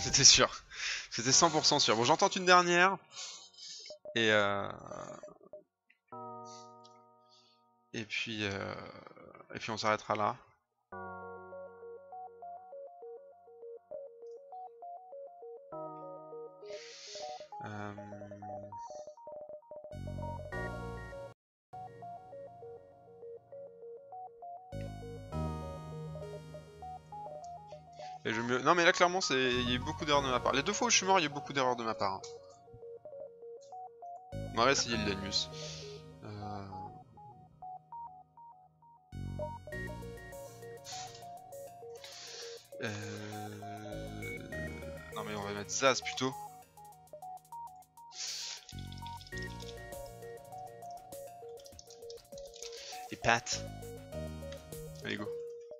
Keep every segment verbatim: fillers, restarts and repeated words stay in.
C'était sûr. C'était cent pour cent sûr. Bon, j'en tente une dernière. Et euh... Et puis... Euh... Et puis on s'arrêtera là. Euh... Et je me... Non mais là clairement c'est... il y a eu beaucoup d'erreurs de ma part. Les deux fois où je suis mort, il y a eu beaucoup d'erreurs de ma part. On va essayer le Danius. Euh... Euh... Non mais on va mettre Zaz plutôt. Et Pat. Allez go.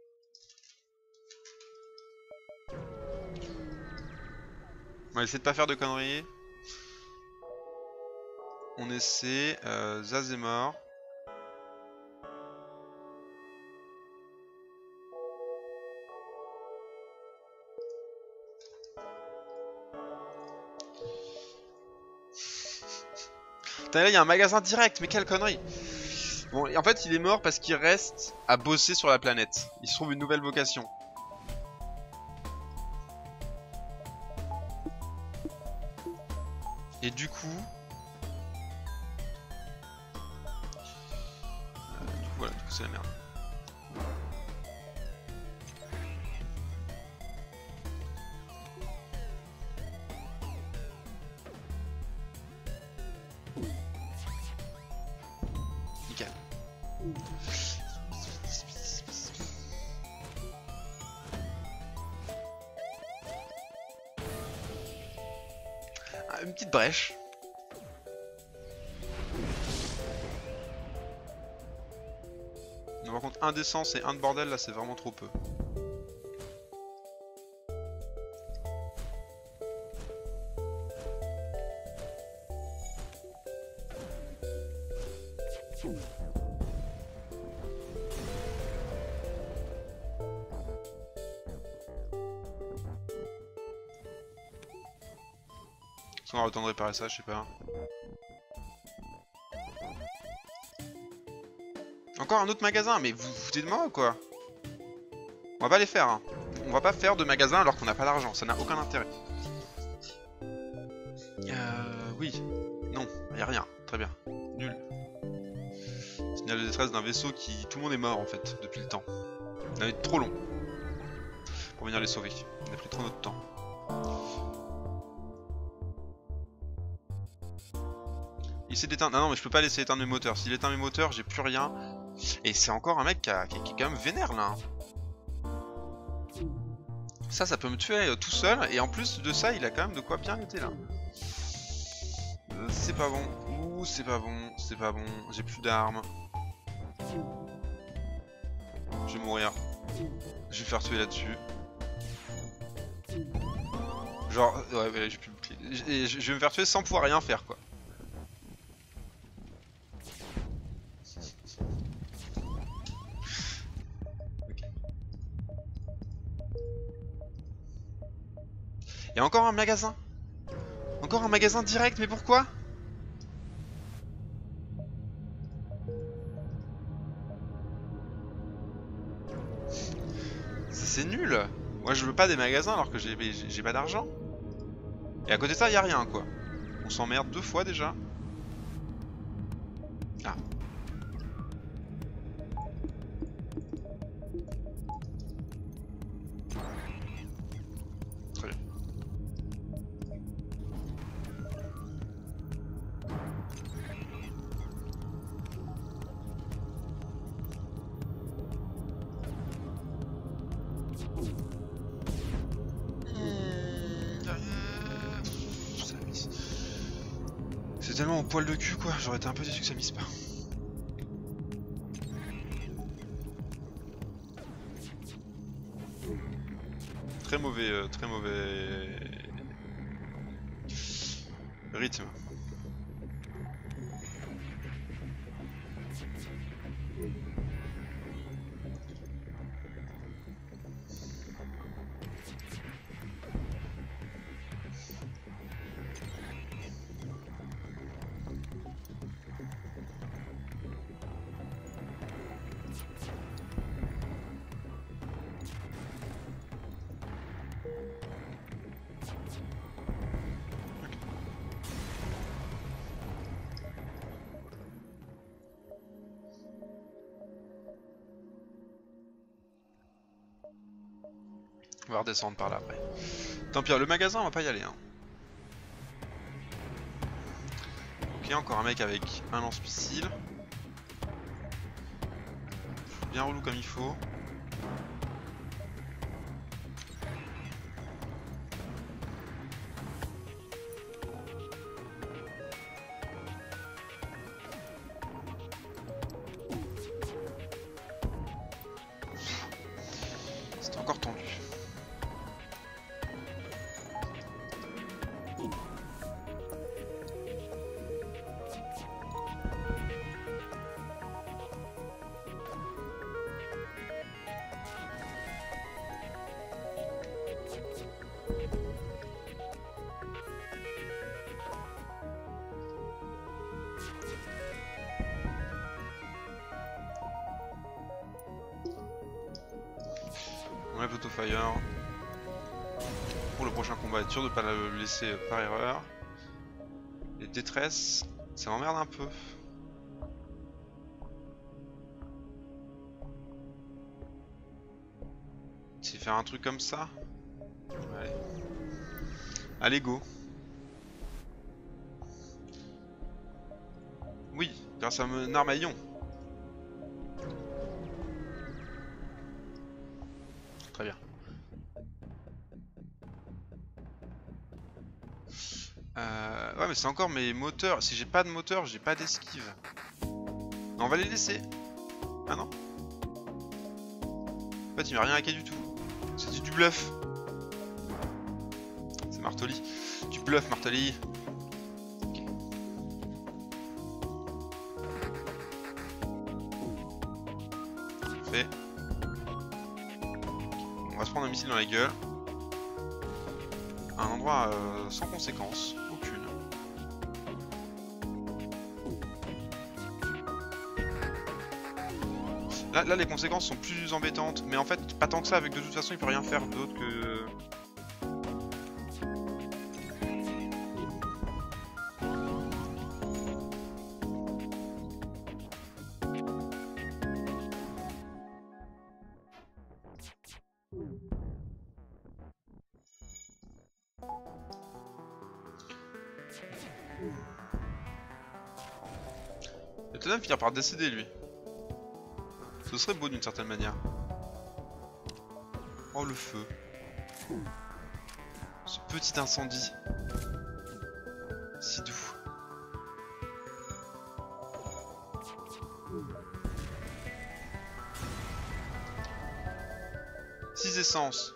On va essayer de pas faire de conneries. On essaie. Euh, Zaz est mort. Putain, là il y a un magasin direct, mais quelle connerie. Bon, et en fait il est mort parce qu'il reste à bosser sur la planète. Il se trouve une nouvelle vocation. Et du coup... Euh, du coup voilà, du coup c'est la merde. Nickel. Ah, une petite brèche. Mais par contre, un d'essence et un de bordel, là, c'est vraiment trop peu. On aura le temps de réparer ça, je sais pas. Encore un autre magasin, mais vous vous foutez de moi ou quoi? On va pas les faire, hein. On va pas faire de magasin alors qu'on n'a pas d'argent, ça n'a aucun intérêt. Euh... Oui. Non, y'a rien. Très bien. Nul. Signal de détresse d'un vaisseau qui... Tout le monde est mort en fait, depuis le temps. On a été trop long pour venir les sauver. On a pris trop notre temps. Il s'est éteint. Non, non, mais je peux pas laisser éteindre mes moteurs. S'il éteint mes moteurs, j'ai plus rien. Et c'est encore un mec qui, a, qui, qui est quand même vénère là. Ça, ça peut me tuer euh, tout seul. Et en plus de ça, il a quand même de quoi bien l'été là. Euh, c'est pas bon. Ouh, c'est pas bon. C'est pas bon. J'ai plus d'armes. Je vais mourir. Je vais me faire tuer là-dessus. Genre, ouais, ouais j'ai plus le bouclier. Je, je vais me faire tuer sans pouvoir rien faire quoi. Et encore un magasin. Encore un magasin direct, mais pourquoi? C'est nul. Moi je veux pas des magasins alors que j'ai pas d'argent. Et à côté de ça, y a rien quoi. On s'emmerde deux fois déjà. Ah. Très bien. C'est tellement au poil de cul quoi, j'aurais été un peu déçu que ça mise pas. Très mauvais, euh, très mauvais rythme. On va redescendre par là après. Tant pis, le magasin on va pas y aller hein. Ok, encore un mec avec un lance-missile. Bien relou comme il faut. C'était encore tendu. On enlève l'autofire. Pour le prochain combat, être sûr de ne pas le laisser par erreur. Les détresses, ça m'emmerde un peu. C'est faire un truc comme ça. Allez. Allez, go. Oui, grâce à un armaillon. Très bien. Euh, ouais mais c'est encore mes moteurs. Si j'ai pas de moteur, j'ai pas d'esquive. On va les laisser. Ah non. En fait il m'a rien hacké du tout. C'était du bluff. C'est Martoli. Du bluff Martoli. Okay. Fait. On va se prendre un missile dans la gueule. À un endroit euh, sans conséquence, aucune. Là, là les conséquences sont plus embêtantes, mais en fait pas tant que ça, avec de toute façon il peut rien faire d'autre que... Il va peut-être même finir par décéder lui. Ce serait beau d'une certaine manière. Oh le feu. Ce petit incendie. Si doux. Six essences.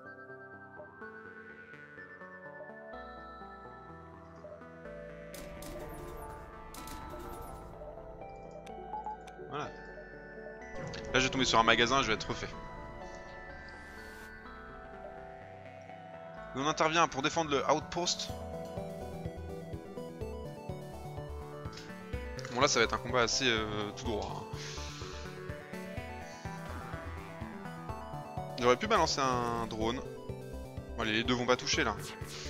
Voilà. Là je vais tomber sur un magasin, je vais être refait. On intervient pour défendre le outpost. Bon là ça va être un combat assez euh, tout droit. Hein. J'aurais pu balancer un drone. Bon, les deux vont pas toucher là.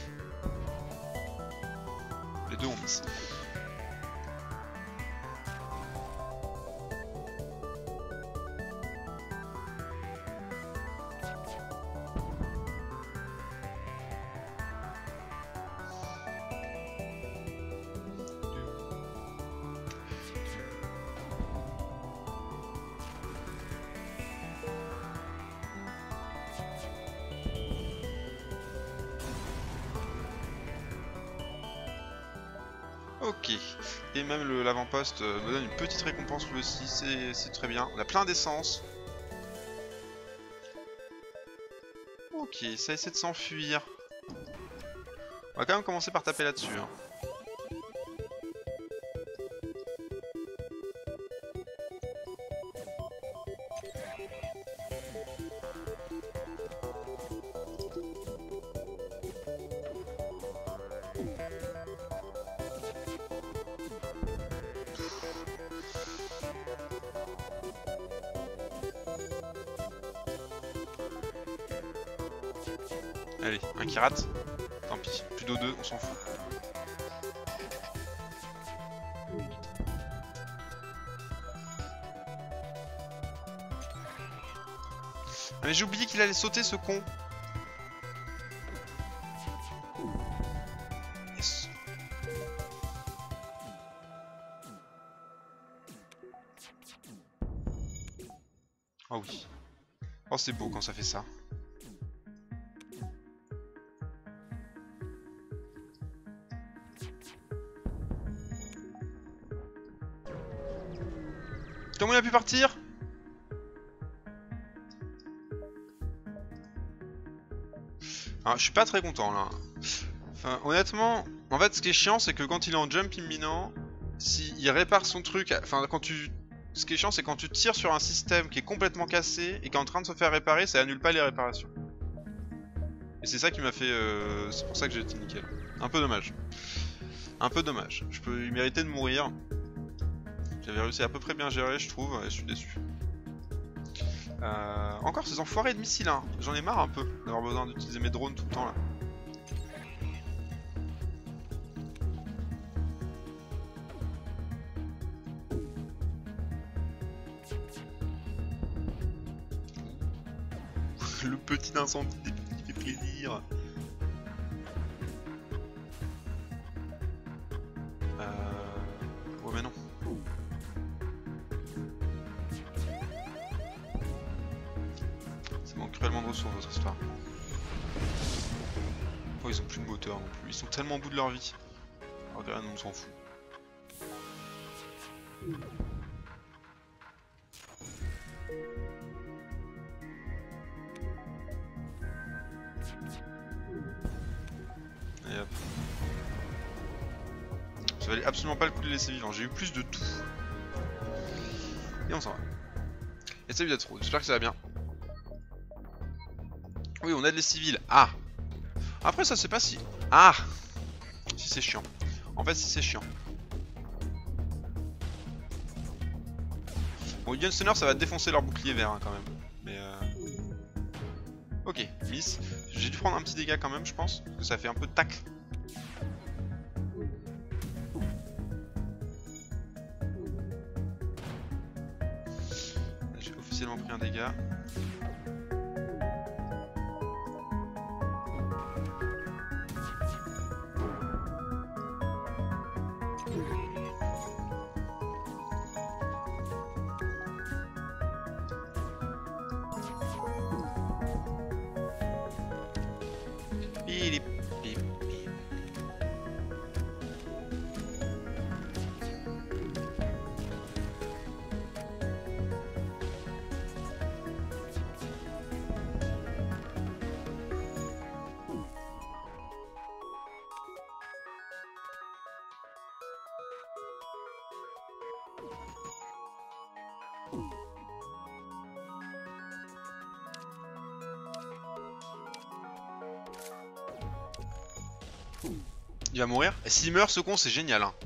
Les deux ont miss. Ok, et même l'avant-poste euh, me donne une petite récompense lui aussi, c'est très bien. On a plein d'essence. Ok, ça essaie de s'enfuir. On va quand même commencer par taper là-dessus. Hein. Allez, un qui rate. Tant pis, plus d'O deux, on s'en fout. Ah mais j'ai oublié qu'il allait sauter ce con. Oh oui. Oh c'est beau quand ça fait ça. Comment il a pu partir? Ah, je suis pas très content là. Enfin, honnêtement, en fait, ce qui est chiant, c'est que quand il est en jump imminent, s'il répare son truc, enfin, quand tu. Ce qui est chiant, c'est quand tu tires sur un système qui est complètement cassé et qui est en train de se faire réparer, ça annule pas les réparations. Et c'est ça qui m'a fait. Euh... C'est pour ça que j'ai été nickel. Un peu dommage. Un peu dommage. Je peux... Il méritait de mourir. J'avais réussi à peu près bien gérer, je trouve, et je suis déçu. Euh... Encore ces enfoirés de missiles, hein. J'en ai marre un peu d'avoir besoin d'utiliser mes drones tout le temps là. Le petit incendie qui fait plaisir. Euh... Ouais mais non. Ça manque cruellement de ressources votre histoire. Oh ils ont plus de moteur non plus. Ils sont tellement au bout de leur vie. Regarde, on s'en fout. Et hop. Ça valait absolument pas le coup de les laisser vivants, j'ai eu plus de tout. Et on s'en va. Et salut d'être j'espère que ça va bien. Oui, on aide les civils. Ah! Après ça c'est pas si... Ah! Si c'est chiant. En fait si c'est chiant. Bon, Gunstoner ça va défoncer leur bouclier vert hein, quand même. Mais euh... Ok, miss. J'ai dû prendre un petit dégât quand même je pense. Parce que ça fait un peu de tac. J'ai officiellement pris un dégât. Pip, pip, pip. Il va mourir. Et s'il meurt, ce con, c'est génial. Hein.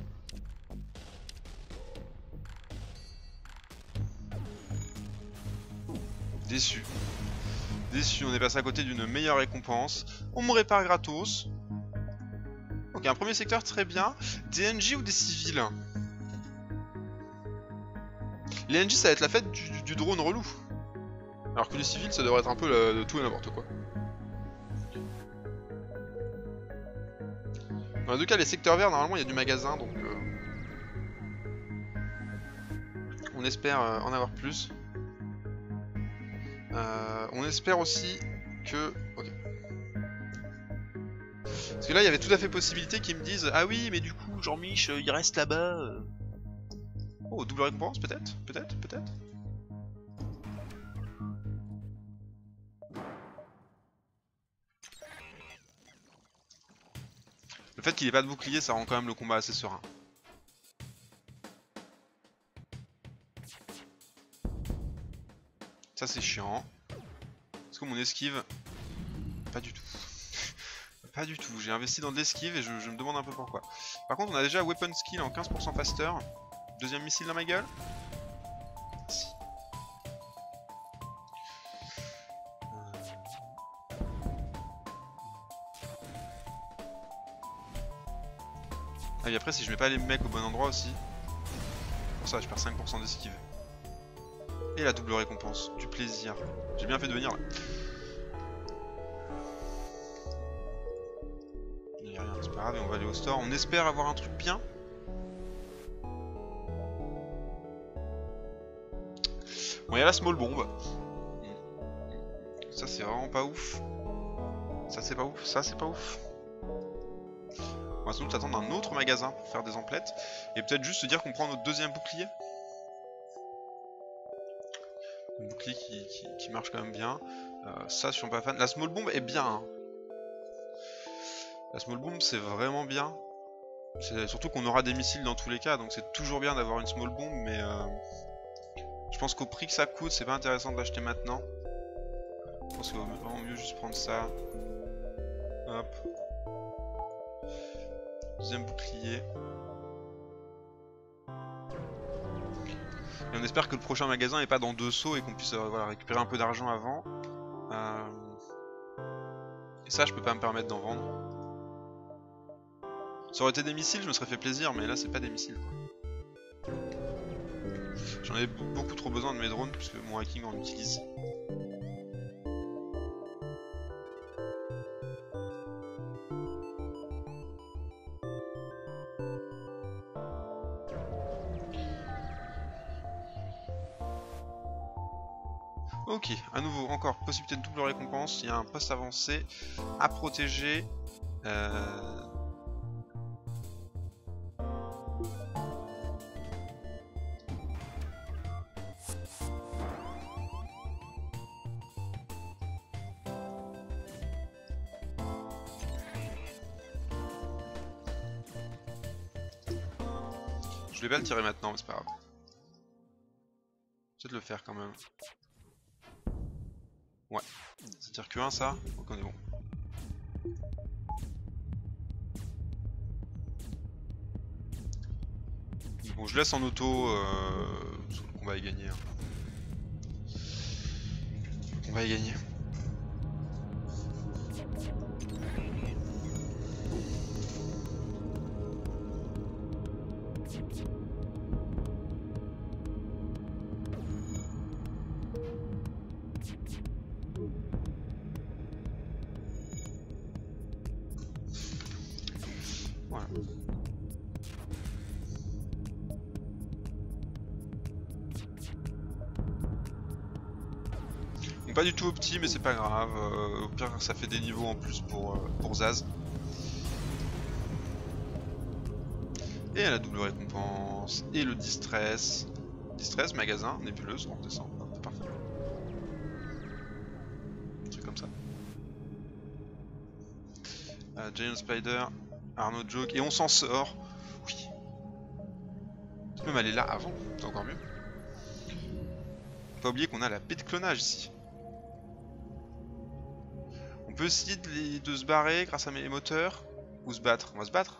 Déçu. Déçu, on est passé à côté d'une meilleure récompense. On me répare gratos. Ok, un premier secteur très bien. Des N J ou des civils? Les N J, ça va être la fête du, du drone relou. Alors que les civils, ça devrait être un peu la, de tout et n'importe quoi. Dans les deux cas, les secteurs verts, normalement, il y a du magasin, donc... Euh... On espère euh, en avoir plus. Euh, on espère aussi que... Ok. Parce que là, il y avait tout à fait possibilité qu'ils me disent « Ah oui, mais du coup, Jean-Mich, il reste là-bas. » Oh, double récompense, peut-être? Peut-être? Peut-être? Le fait qu'il ait pas de bouclier, ça rend quand même le combat assez serein. Ça c'est chiant. Est-ce que mon esquive... Pas du tout. Pas du tout. J'ai investi dans de l'esquive et je, je me demande un peu pourquoi. Par contre on a déjà weapon skill en quinze pour cent faster. Deuxième missile dans ma gueule. Si. Ah, et après si je mets pas les mecs au bon endroit aussi. Pour ça je perds cinq pour cent d'esquive. Et la double récompense, du plaisir. J'ai bien fait de venir là. Il n'y a rien, c'est pas grave, et on va aller au store. On espère avoir un truc bien. Bon, il y a la small bomb. Ça c'est vraiment pas ouf. Ça c'est pas ouf, ça c'est pas ouf. On va sans doute attendre un autre magasin pour faire des emplettes. Et peut-être juste se dire qu'on prend notre deuxième bouclier. Un bouclier qui, qui, qui marche quand même bien. Euh, ça, je suis pas fan. La small bomb est bien. Hein. La small bomb, c'est vraiment bien. Surtout qu'on aura des missiles dans tous les cas, donc c'est toujours bien d'avoir une small bomb, mais euh, je pense qu'au prix que ça coûte, c'est pas intéressant de l'acheter maintenant. Je pense qu'il vaut vraiment mieux juste prendre ça. Hop. Deuxième bouclier. Et on espère que le prochain magasin n'est pas dans deux sauts et qu'on puisse euh, voilà, récupérer un peu d'argent avant. Euh... Et ça, je peux pas me permettre d'en vendre. Ça aurait été des missiles, je me serais fait plaisir, mais là, c'est pas des missiles. J'en ai beaucoup trop besoin de mes drones, puisque mon hacking en utilise. Ok, à nouveau, encore, possibilité de double récompense, il y a un poste avancé à protéger. Euh... Je vais pas le tirer maintenant, mais c'est pas grave. Peut-être le faire quand même. Ouais, ça tire que un ça, donc on est bon. Bon, je laisse en auto, euh, le combat est gagné. Hein. Le combat est gagné. Voilà. Bon, pas du tout opti, mais c'est pas grave. Euh, au pire, ça fait des niveaux en plus pour, euh, pour Zaz. Et la double récompense, et le distress. Distress, magasin, nébuleuse, on redescend. C'est parfait. Un truc comme ça. Euh, Giant Spider, Arnaud Joke, et on s'en sort. Oui. On peut même aller là avant, c'est encore mieux. Faut pas oublier qu'on a la paix de clonage ici. On peut essayer de, les, de se barrer grâce à mes moteurs, ou se battre. On va se battre.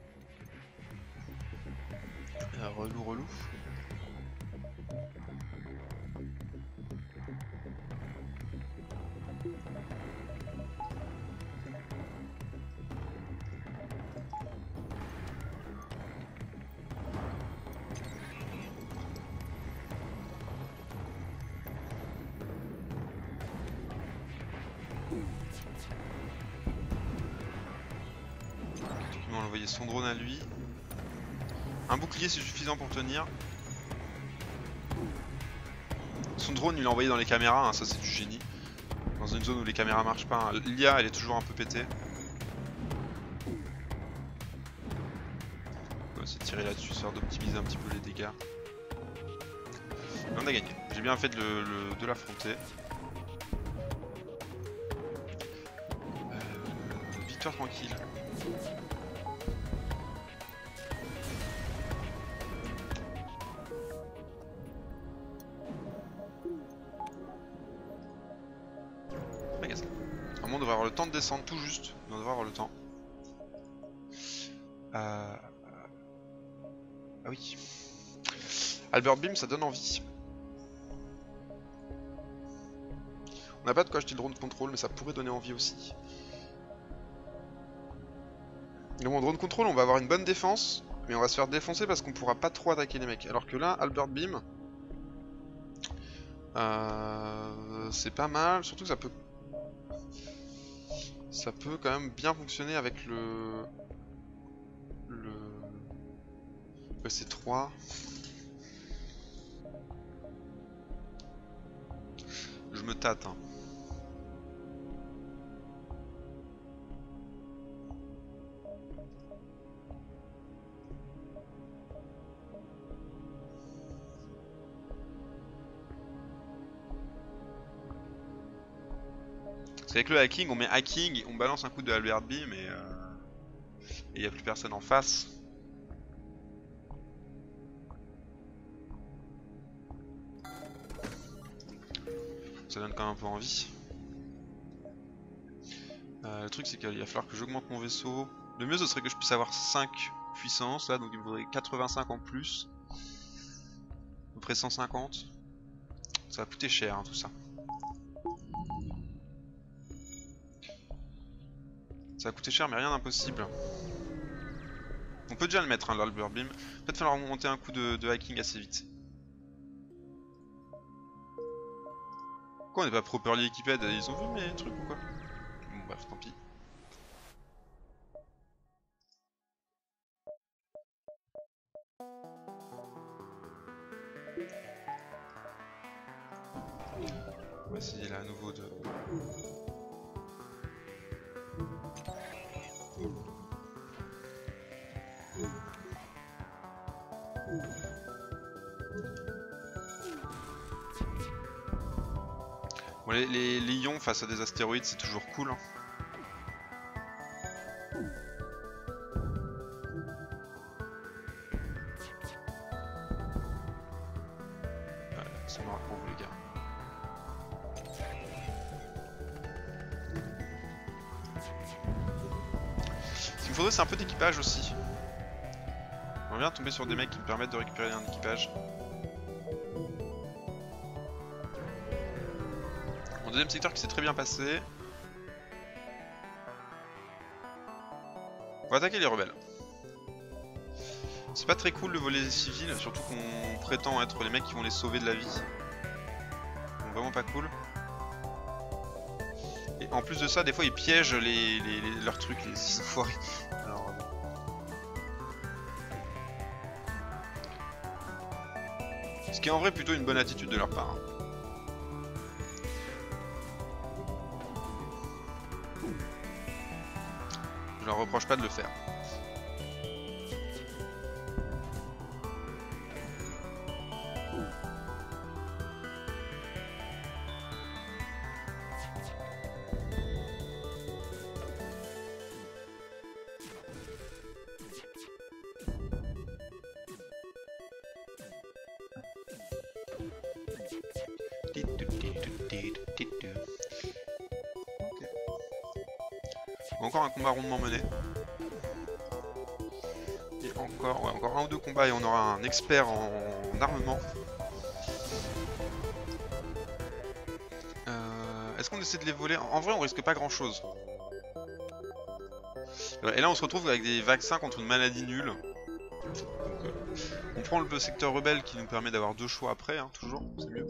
Euh, relou, relou. On va envoyer son drone à lui. Un bouclier c'est suffisant pour tenir. Son drone il l'a envoyé dans les caméras, hein, ça c'est du génie. Dans une zone où les caméras marchent pas, hein. L'I A elle est toujours un peu pétée. On va essayer de tirer là-dessus, histoire d'optimiser un petit peu les dégâts. Et on a gagné. J'ai bien fait de, le, le, de l'affronter. Euh, victoire tranquille. Magasin. On devrait avoir le temps de descendre tout juste. On devrait avoir le temps. Euh... Ah oui. Albert Beam, ça donne envie. On n'a pas de quoi acheter le drone contrôle, mais ça pourrait donner envie aussi. Et bon, drone contrôle, on va avoir une bonne défense, mais on va se faire défoncer parce qu'on pourra pas trop attaquer les mecs. Alors que là, Albert Beam, euh, c'est pas mal, surtout que ça peut, ça peut quand même bien fonctionner avec le, le, le C trois. je me tâte. Hein. Parce qu'avec le hacking, on met hacking, on balance un coup de Albert Beam et il n'y a plus personne en face. Ça donne quand même un peu envie. Euh, le truc c'est qu'il va falloir que j'augmente mon vaisseau. Le mieux ce serait que je puisse avoir cinq puissances là, donc il me faudrait quatre-vingt-cinq en plus. À peu près cent cinquante. Ça va coûter cher hein, tout ça. Ça va coûter cher mais rien d'impossible. On peut déjà le mettre hein, l'Albert Beam. Peut-être falloir monter un coup de, de hacking assez vite. Pourquoi on n'est pas properly équipé? Ils ont vu mes trucs ou quoi? Bon bref, tant pis. On va essayer là à nouveau de... Bon, les, les, les ions face à des astéroïdes c'est toujours cool. Hein. Voilà, c'est marrant pour vous les gars. Ce qu'il me faudrait c'est un peu d'équipage aussi. J'aimerais bien tomber sur des mecs qui me permettent de récupérer un équipage. Mon deuxième secteur qui s'est très bien passé. On va attaquer les rebelles. C'est pas très cool de voler les civils, surtout qu'on prétend être les mecs qui vont les sauver de la vie. Donc vraiment pas cool. Et en plus de ça, des fois ils piègent les, les, les, leurs trucs, les enfoirés. Alors, ce qui est en vrai plutôt une bonne attitude de leur part. Hein. Je leur reproche pas de le faire. Encore un combat rondement mené. Et encore, ouais, encore un ou deux combats et on aura un expert en, en armement. Euh, Est-ce qu'on essaie de les voler? En vrai on risque pas grand chose. Et là on se retrouve avec des vaccins contre une maladie nulle. Donc, euh, on prend le secteur rebelle qui nous permet d'avoir deux choix après, hein, toujours, c'est mieux.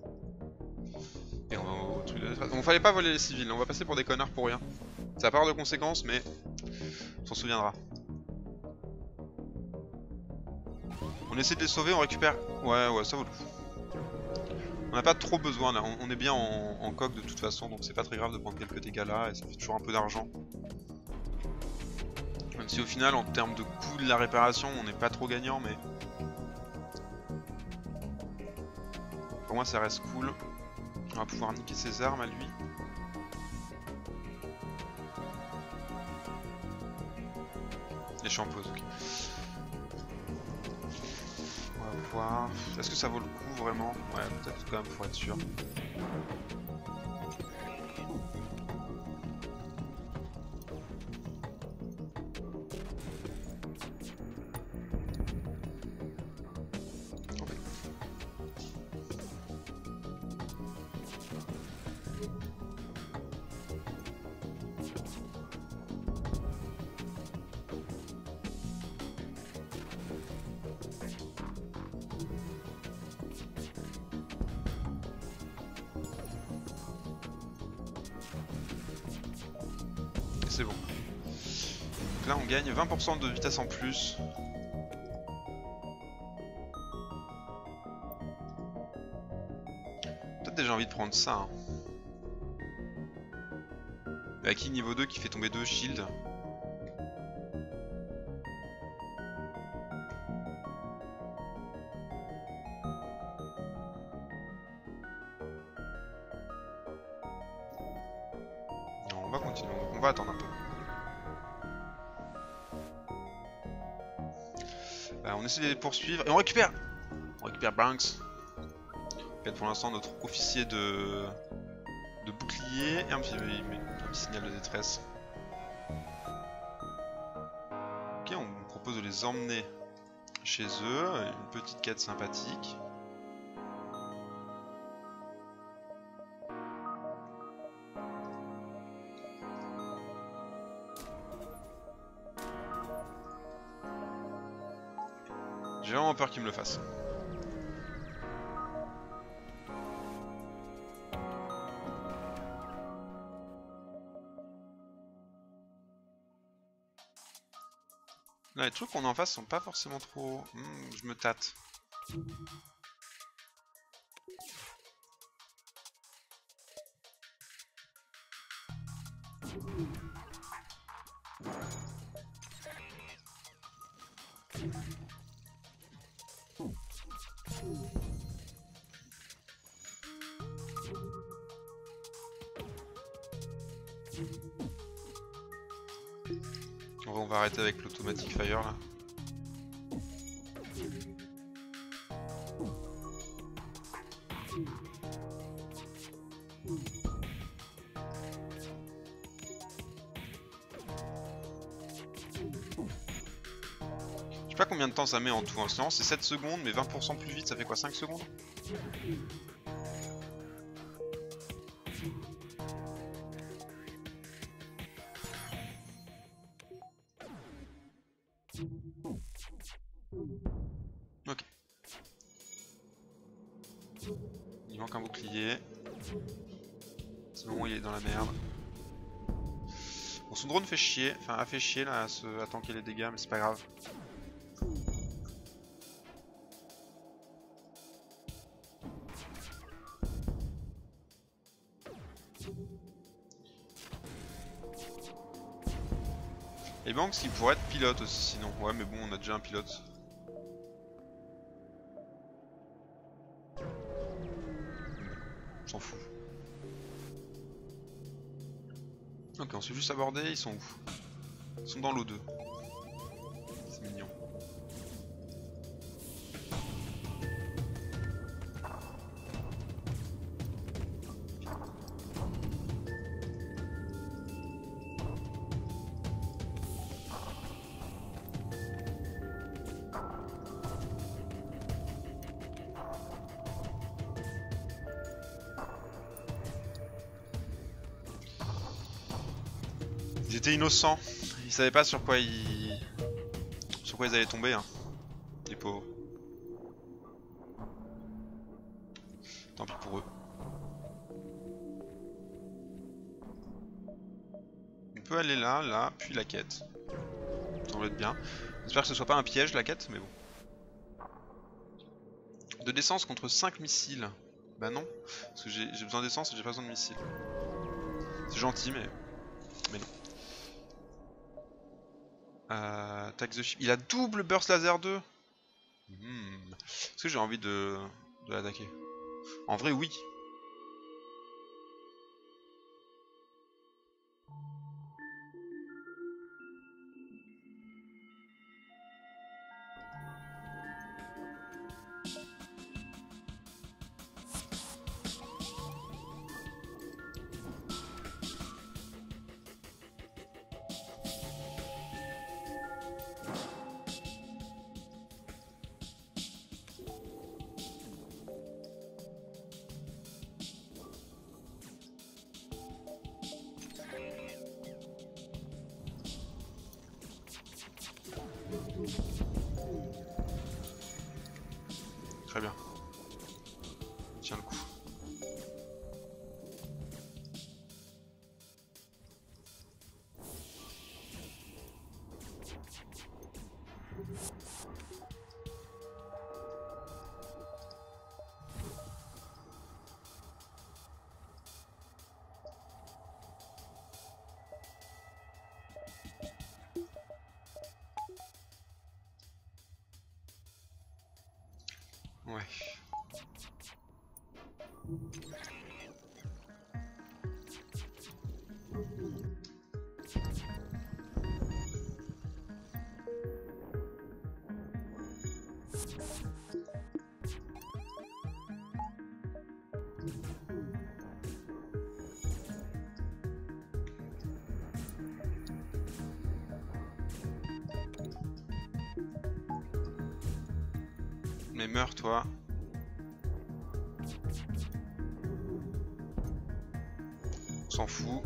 Et on va au truc de l'espace. Donc fallait pas voler les civils, on va passer pour des connards pour rien. Ça n'a pas de conséquences, mais on s'en souviendra. On essaie de les sauver, on récupère... Ouais, ouais, ça vaut le coup. On n'a pas trop besoin là, on, on est bien en, en coque de toute façon, donc c'est pas très grave de prendre quelques dégâts là, et ça fait toujours un peu d'argent. Même si au final, en termes de coût de la réparation, on n'est pas trop gagnant, mais... Pour moi, ça reste cool. On va pouvoir niquer ses armes à lui. Et je suis en pause, ok. On va voir. Est-ce que ça vaut le coup vraiment? Ouais, peut-être quand même pour être sûr. C'est bon. Donc là on gagne vingt pour cent de vitesse en plus. Peut-être déjà envie de prendre ça. Hein. Le hacking niveau deux qui fait tomber deux shields. Non, on va continuer, on va attendre un peu. Bah, on essaie de les poursuivre et on récupère On récupère Banks. Pour l'instant notre officier de, de bouclier et un petit, un petit signal de détresse. Ok, on me propose de les emmener chez eux, une petite quête sympathique. J'ai vraiment peur qu'ils me le fassent. Là, les trucs qu'on a en face sont pas forcément trop... Hmm, je me tâte. On va arrêter avec l'automatic fire là. Je sais pas combien de temps ça met en tout en silence, c'est sept secondes, mais vingt pour cent plus vite, ça fait quoi, cinq secondes? Ok. Il manque un bouclier. C'est le moment où il est dans la merde. Bon, son drone fait chier, enfin a fait chier là à, se... à tanker les dégâts, mais c'est pas grave. Et Banks qui pourrait être pilote aussi sinon. Ouais mais bon on a déjà un pilote. On s'en fout. Ok on s'est juste abordé, ils sont où? Ils sont dans l'O deux. C'est mignon. Ils étaient innocents, ils savaient pas sur quoi ils... sur quoi ils allaient tomber, hein. Les pauvres. Tant pis pour eux. On peut aller là, là, puis la quête. Ça semble être bien. J'espère que ce soit pas un piège la quête, mais bon. De d'essence contre cinq missiles. Bah non, parce que j'ai besoin d'essence et j'ai pas besoin de missiles. C'est gentil, mais... mais non. Euh, attack the ship. Il a double burst laser deux. Hmm. Est-ce que j'ai envie de, de l'attaquer? En vrai, oui. Très bien. Tiens le coup. Ouais. Mais meurs toi. On s'en fout.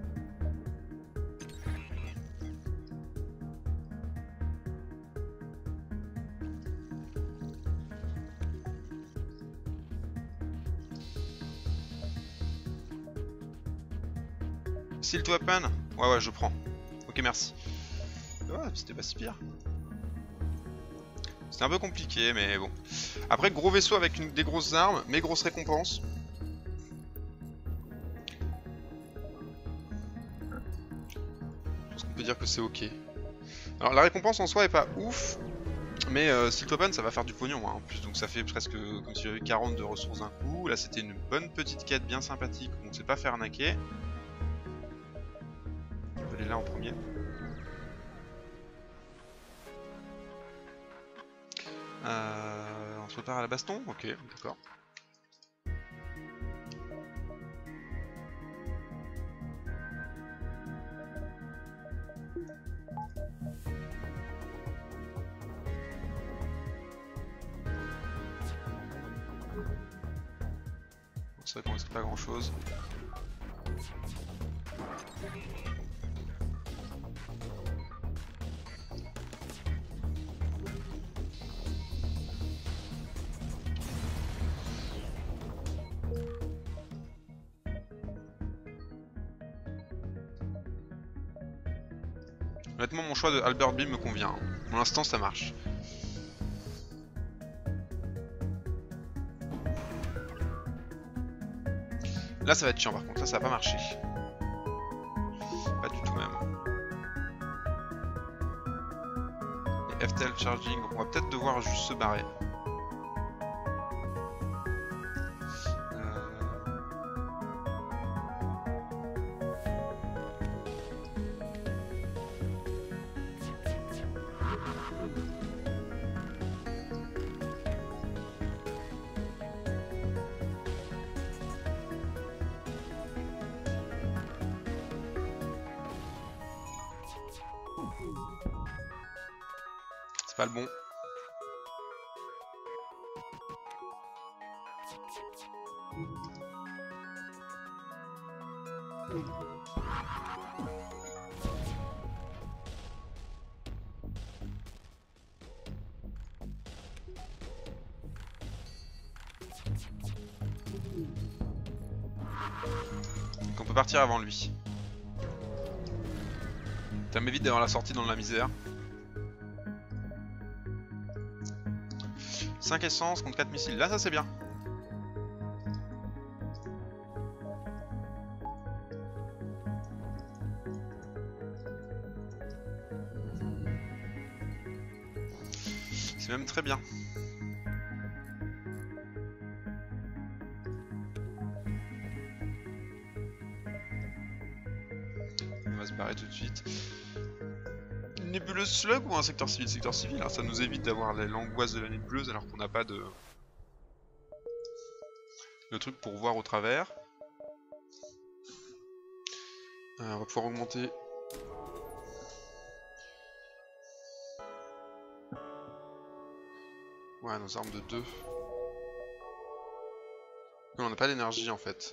Silt weapon? Ouais ouais je prends. Ok merci. Ouais c'était pas si pire. C'était un peu compliqué mais bon. Après gros vaisseau avec une, des grosses armes, mais grosses récompenses. Je pense qu'on peut dire que c'est ok. Alors la récompense en soi est pas ouf. Mais euh, Silt weapon ça va faire du pognon hein, en plus, donc ça fait presque comme si j'avais quarante de ressources d'un coup. Là c'était une bonne petite quête bien sympathique où on ne s'est pas fait arnaquer. On peut aller là en premier. Euh, on se prépare à la baston? Ok, d'accord. C'est vrai qu'on risque pas grand chose. Honnêtement mon choix de Albert Beam me convient. Pour l'instant ça marche. Là ça va être chiant par contre, là ça va pas marcher. Pas du tout même. Et F T L charging, on va peut-être devoir juste se barrer. C'est pas le bon. Donc on peut partir avant lui. Ça m'évite d'avoir la sortie dans la misère. cinq essences contre quatre missiles, là ça c'est bien. C'est même très bien. On va se barrer tout de suite. Une nébuleuse slug ou un secteur civil? Secteur civil, hein, ça nous évite d'avoir l'angoisse de la nébuleuse alors qu'on n'a pas de... le truc pour voir au travers. Euh, on va pouvoir augmenter... Ouais, nos armes de deux. Non, on n'a pas d'énergie en fait.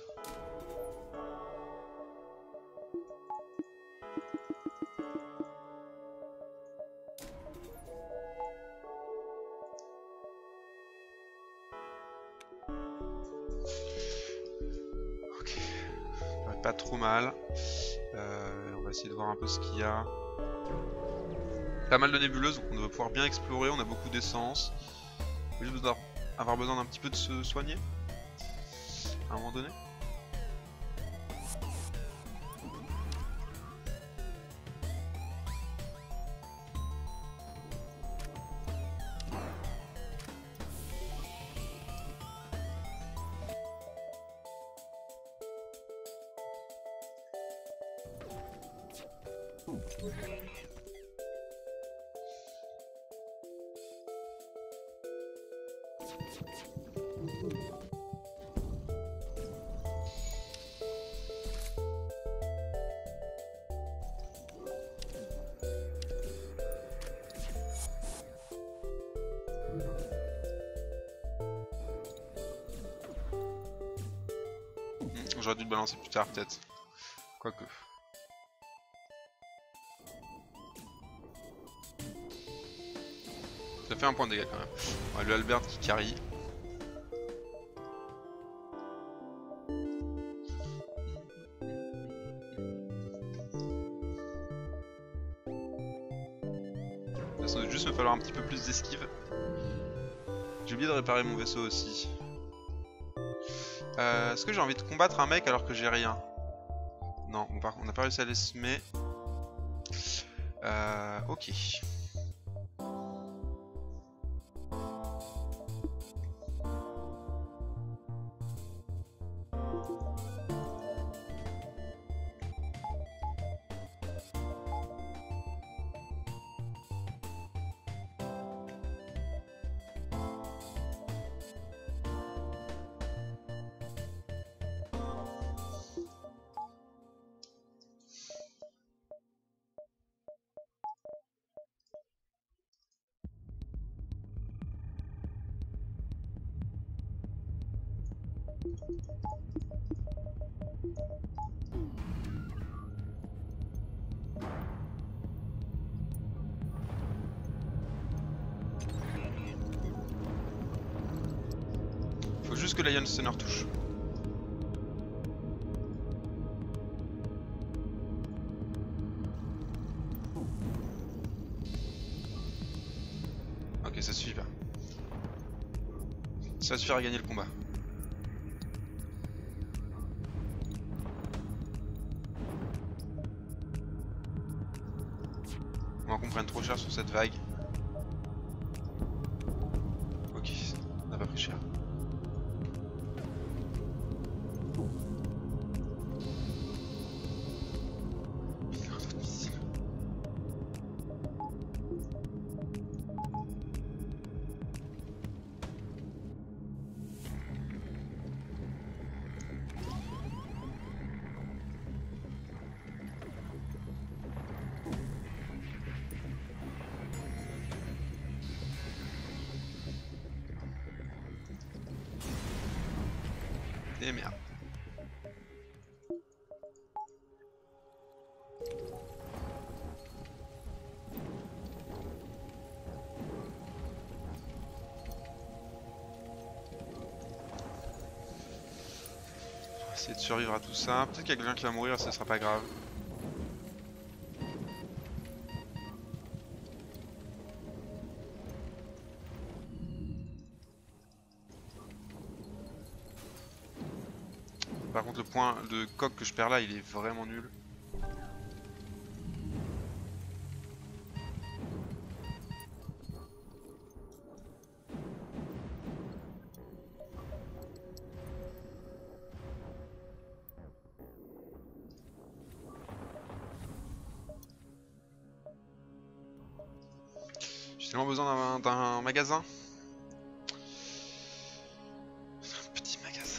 Ok. Ça va pas trop mal. Euh, on va essayer de voir un peu ce qu'il y a. Pas mal de nébuleuses, donc on va pouvoir bien explorer, on a beaucoup d'essence. On va juste avoir besoin d'un petit peu de se soigner. À un moment donné. J'aurais dû le balancer plus tard peut-être. Quoique. Ça fait un point de dégâts quand même. Ouais, le Albert qui carry. Ça doit juste me falloir un petit peu plus d'esquive. J'ai oublié de réparer mon vaisseau aussi. Euh, Est-ce que j'ai envie de combattre un mec alors que j'ai rien? Non, bon, par contre on n'a pas réussi à les semer. Euh, ok. Faut juste que l'Ion Stunner touche. Ok, ça suffit pas. Ça suffira à gagner le combat. On va qu'on prenne trop cher sur cette vague. Ok, on n'a pas pris cher. Et merde. On va essayer de survivre à tout ça. Peut-être qu'il y a quelqu'un qui va mourir, ce sera pas grave. Par contre le point de coq que je perds là il est vraiment nul. J'ai tellement besoin d'un magasin. Un petit magasin.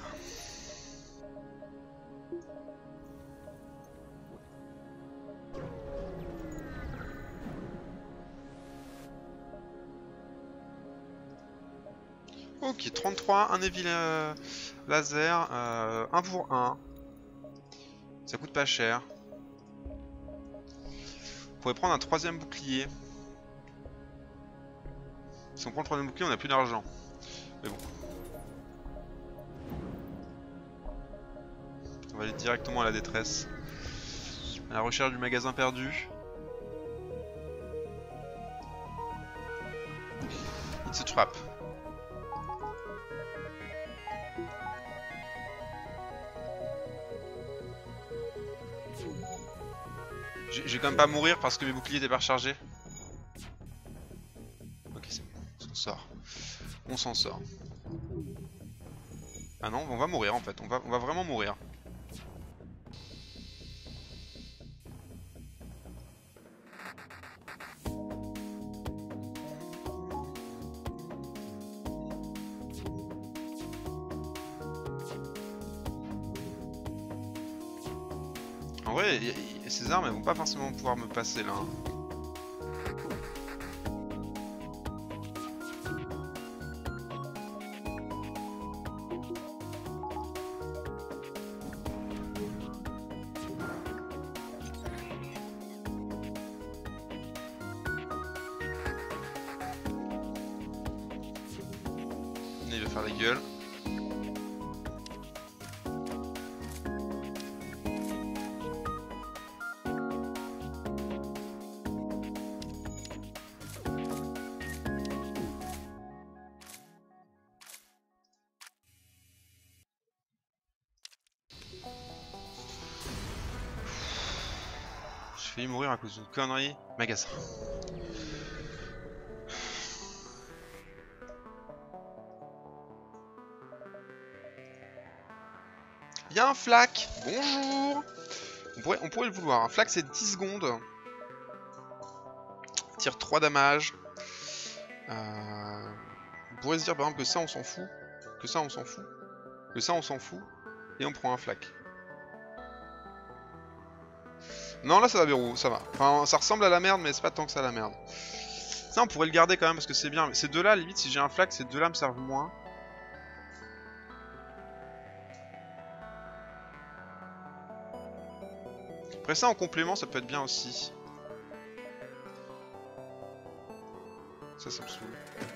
Ok, trente-trois, un Evil euh, laser, euh, un pour un. Ça coûte pas cher. On pourrait prendre un troisième bouclier. Si on prend le troisième bouclier, on n'a plus d'argent. Mais bon. On va aller directement à la détresse. À la recherche du magasin perdu. It's a trap. Je vais quand même pas mourir parce que mes boucliers étaient pas rechargés. Ok, c'est bon, on s'en sort. On s'en sort. Ah non, on va mourir en fait, on va, on va vraiment mourir. En vrai, y, y, ces armes elles vont pas forcément pouvoir me passer là. Hein. Il va faire la gueule. J'ai failli mourir à cause d'une connerie. Magasin. Il y a un flak. Bonjour. On pourrait, on pourrait le vouloir. Un flak c'est dix secondes. Tire trois damage. Euh... On pourrait se dire par exemple que ça on s'en fout. Que ça on s'en fout. Que ça on s'en fout. Et on prend un flak. Non là ça va verrou, ça va. Enfin ça ressemble à la merde mais c'est pas tant que ça la merde. Ça on pourrait le garder quand même parce que c'est bien. Mais ces deux là limite si j'ai un flak ces deux là me servent moins. Après ça en complément ça peut être bien aussi. Ça ça me saoule.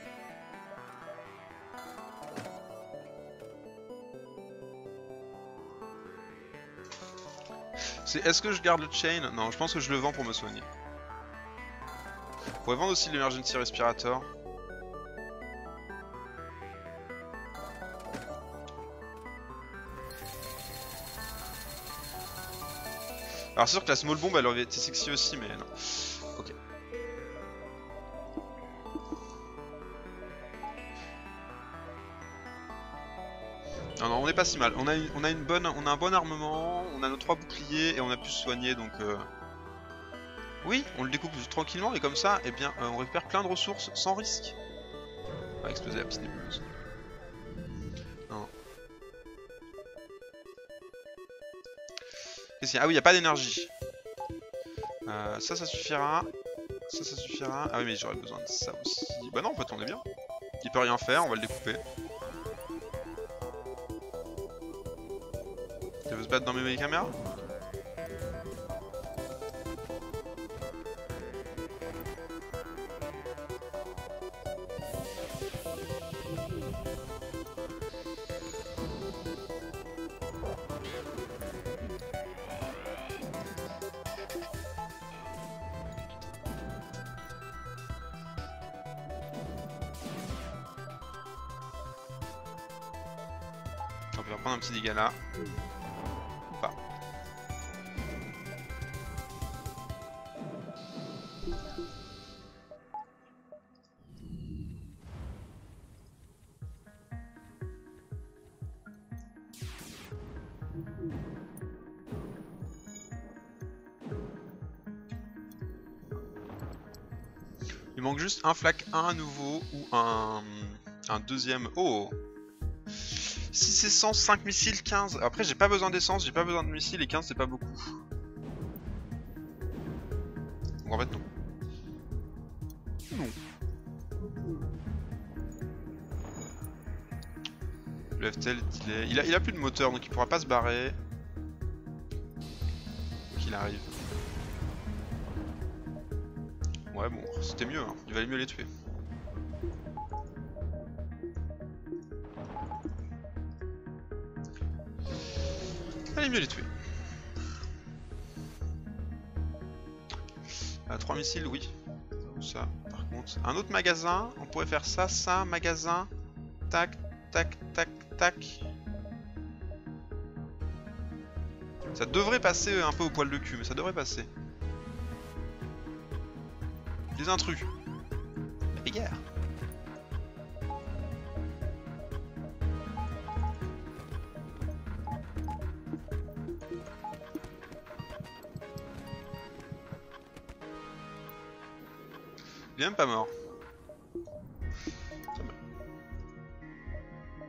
C'est est-ce que je garde le chain? Non je pense que je le vends pour me soigner. On pourrait vendre aussi l'emergency respirator. Alors c'est sûr que la small bomb elle aurait été sexy aussi mais non. Ok. Non non on est pas si mal. On a, une, on a une bonne, on a un bon armement, on a nos trois boucliers et on a pu se soigner donc. Euh... Oui, on le découpe tranquillement et comme ça, eh bien, euh, on récupère plein de ressources sans risque. On va exploser la petite nébuleuse. Non. Qu'est-ce qu'il y a? Ah oui, il n'y a pas d'énergie. Euh, ça, ça suffira. Ça, ça suffira. Ah oui, mais j'aurais besoin de ça aussi. Bah non, en fait, on est bien. Il peut rien faire, on va le découper. Tu veux se battre dans mes caméras? On va prendre un petit dégât là. Ou pas. Il manque juste un flak un à nouveau ou un, un deuxième. Oh! six essence, cinq missiles, quinze. Après j'ai pas besoin d'essence, j'ai pas besoin de missiles et quinze c'est pas beaucoup. Donc en fait non. Non. Le F T L il, est... il, a, il a plus de moteur donc il pourra pas se barrer. Qu'il arrive. Ouais bon, c'était mieux, hein. Il valait mieux les tuer. Il valait mieux les tuer. Euh, trois missiles, oui. Ça, par contre. Un autre magasin, on pourrait faire ça, ça, magasin. Tac, tac, tac, tac. Ça devrait passer un peu au poil de cul, mais ça devrait passer. Des intrus. La guerre. Il est même pas mort. Très bien.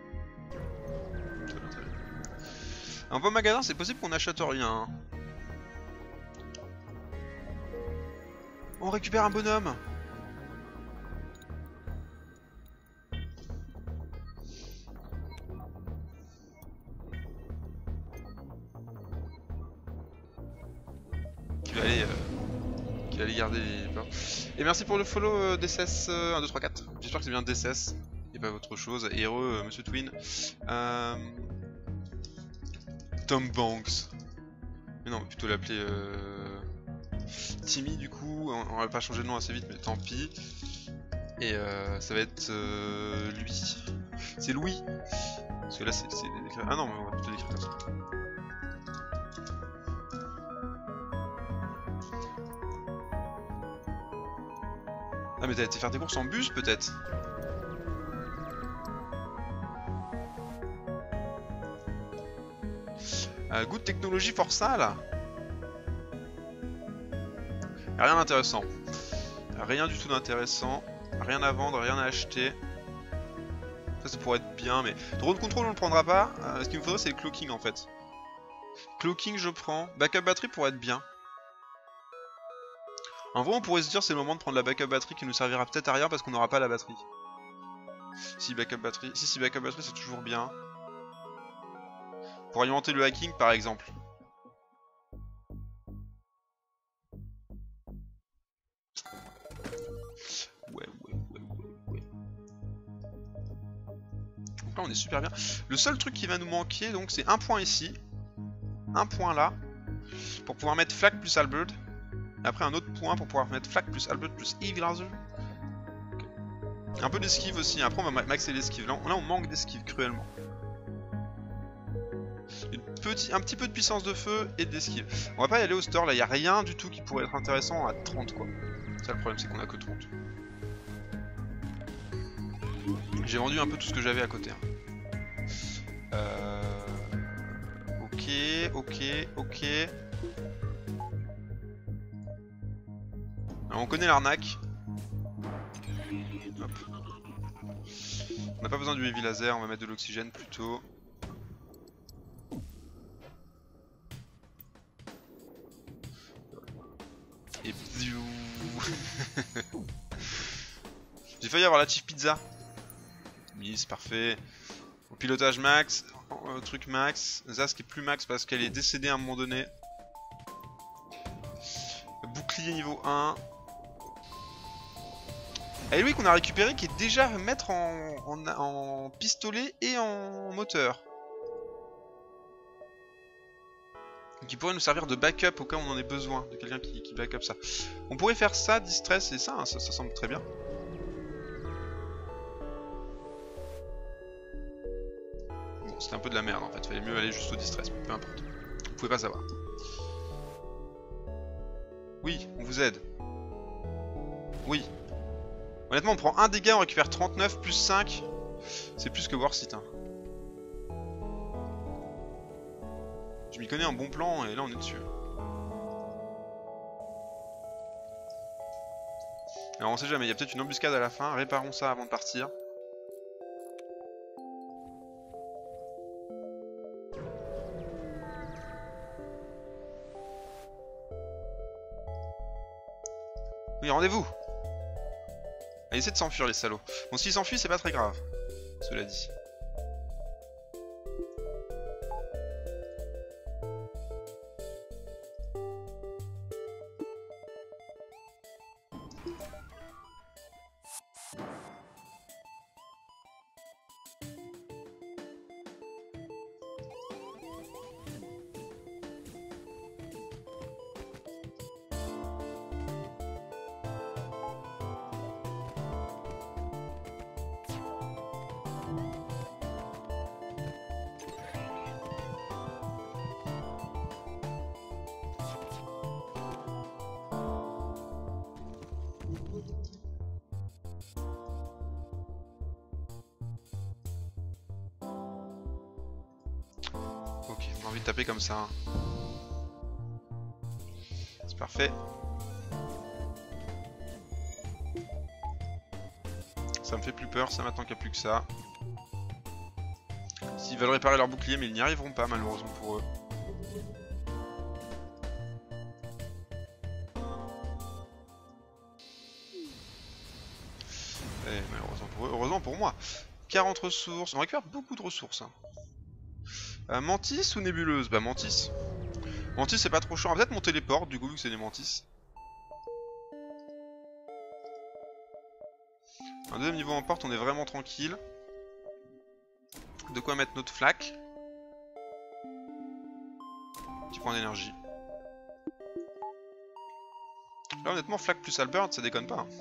Très bien, très bien. Un bon magasin, c'est possible qu'on n'achète rien. Hein. On récupère un bonhomme. Qui va aller... Euh... Qui va aller garder les portes. Et merci pour le follow euh, D C S euh, un, deux, trois, quatre. J'espère que c'est bien D C S. Et pas autre chose. Et heureux, euh, Monsieur Twin. Euh... Tom Banks. Mais non, on va plutôt l'appeler euh... Timmy du coup. On, on va pas changer de nom assez vite, mais tant pis. Et euh, ça va être euh, lui. C'est Louis. Parce que là c'est... Ah non, mais on va plutôt l'écrire comme ça. Ah mais t'as été faire des courses en bus peut-être? Euh, good technologie for ça là. Rien d'intéressant. Rien du tout d'intéressant. Rien à vendre, rien à acheter. Ça, ça pourrait être bien, mais drone control on le prendra pas. Euh, ce qu'il me faudrait c'est le cloaking en fait. Cloaking je prends. Backup batterie pourrait être bien. En vrai on pourrait se dire c'est le moment de prendre la backup batterie qui nous servira peut-être à rien parce qu'on n'aura pas la batterie. Si backup batterie, si si backup batterie c'est toujours bien. Pour alimenter le hacking par exemple. Ouais ouais ouais ouais ouais. Donc là on est super bien. Le seul truc qui va nous manquer donc c'est un point ici. Un point là. Pour pouvoir mettre Flag plus Albert. Et après un autre point pour pouvoir mettre Flag plus Albert plus Evil Arthur. Okay. Un peu d'esquive aussi, après on va maxer l'esquive. Là, là on manque d'esquive cruellement. Une petit, un petit peu de puissance de feu et d'esquive. On va pas y aller au store, là il n'y a rien du tout qui pourrait être intéressant à trente quoi. Ça le problème c'est qu'on a que trente. J'ai vendu un peu tout ce que j'avais à côté. Hein. Euh... Ok, ok, ok. Alors, on connaît l'arnaque. On n'a pas besoin du heavy laser, on va mettre de l'oxygène plutôt. Et j'ai failli avoir la chief pizza. Oui, c'est parfait. Au pilotage max, euh, truc max. Ça, ce qui est plus max parce qu'elle est décédée à un moment donné. Bouclier niveau un. Et lui qu'on a récupéré qui est déjà à mettre en, en, en pistolet et en moteur. Qui pourrait nous servir de backup au cas où on en ait besoin, de quelqu'un qui, qui backup ça. On pourrait faire ça, distress et ça, hein, ça, ça semble très bien. Bon, c'était un peu de la merde en fait, fallait mieux aller juste au distress, mais peu importe. Vous pouvez pas savoir. Oui, on vous aide. Oui. Honnêtement, on prend un dégât, on récupère trente-neuf plus cinq. C'est plus que worth it. Hein. Je m'y connais en bon plan et là on est dessus. Alors on sait jamais, il y a peut-être une embuscade à la fin. Réparons ça avant de partir. Oui, rendez-vous. Ah, essaie de s'enfuir les salauds. Bon, s'ils s'enfuient, c'est pas très grave. Cela dit. Ok, on a envie de taper comme ça. Hein. C'est parfait. Ça me fait plus peur, ça maintenant qu'il n'y a plus que ça. S'ils veulent réparer leur bouclier, mais ils n'y arriveront pas malheureusement pour eux. Et malheureusement pour eux, heureusement pour moi. quarante ressources, on récupère beaucoup de ressources. Hein. Euh, Mantis ou nébuleuse? Bah Mantis. Mantis c'est pas trop chaud, on va peut-être monter les portes du coup vu que c'est des Mantis. Un deuxième niveau en porte, on est vraiment tranquille. De quoi mettre notre flaque. Petit point d'énergie. Là honnêtement flaque plus Albert ça déconne pas. Hein.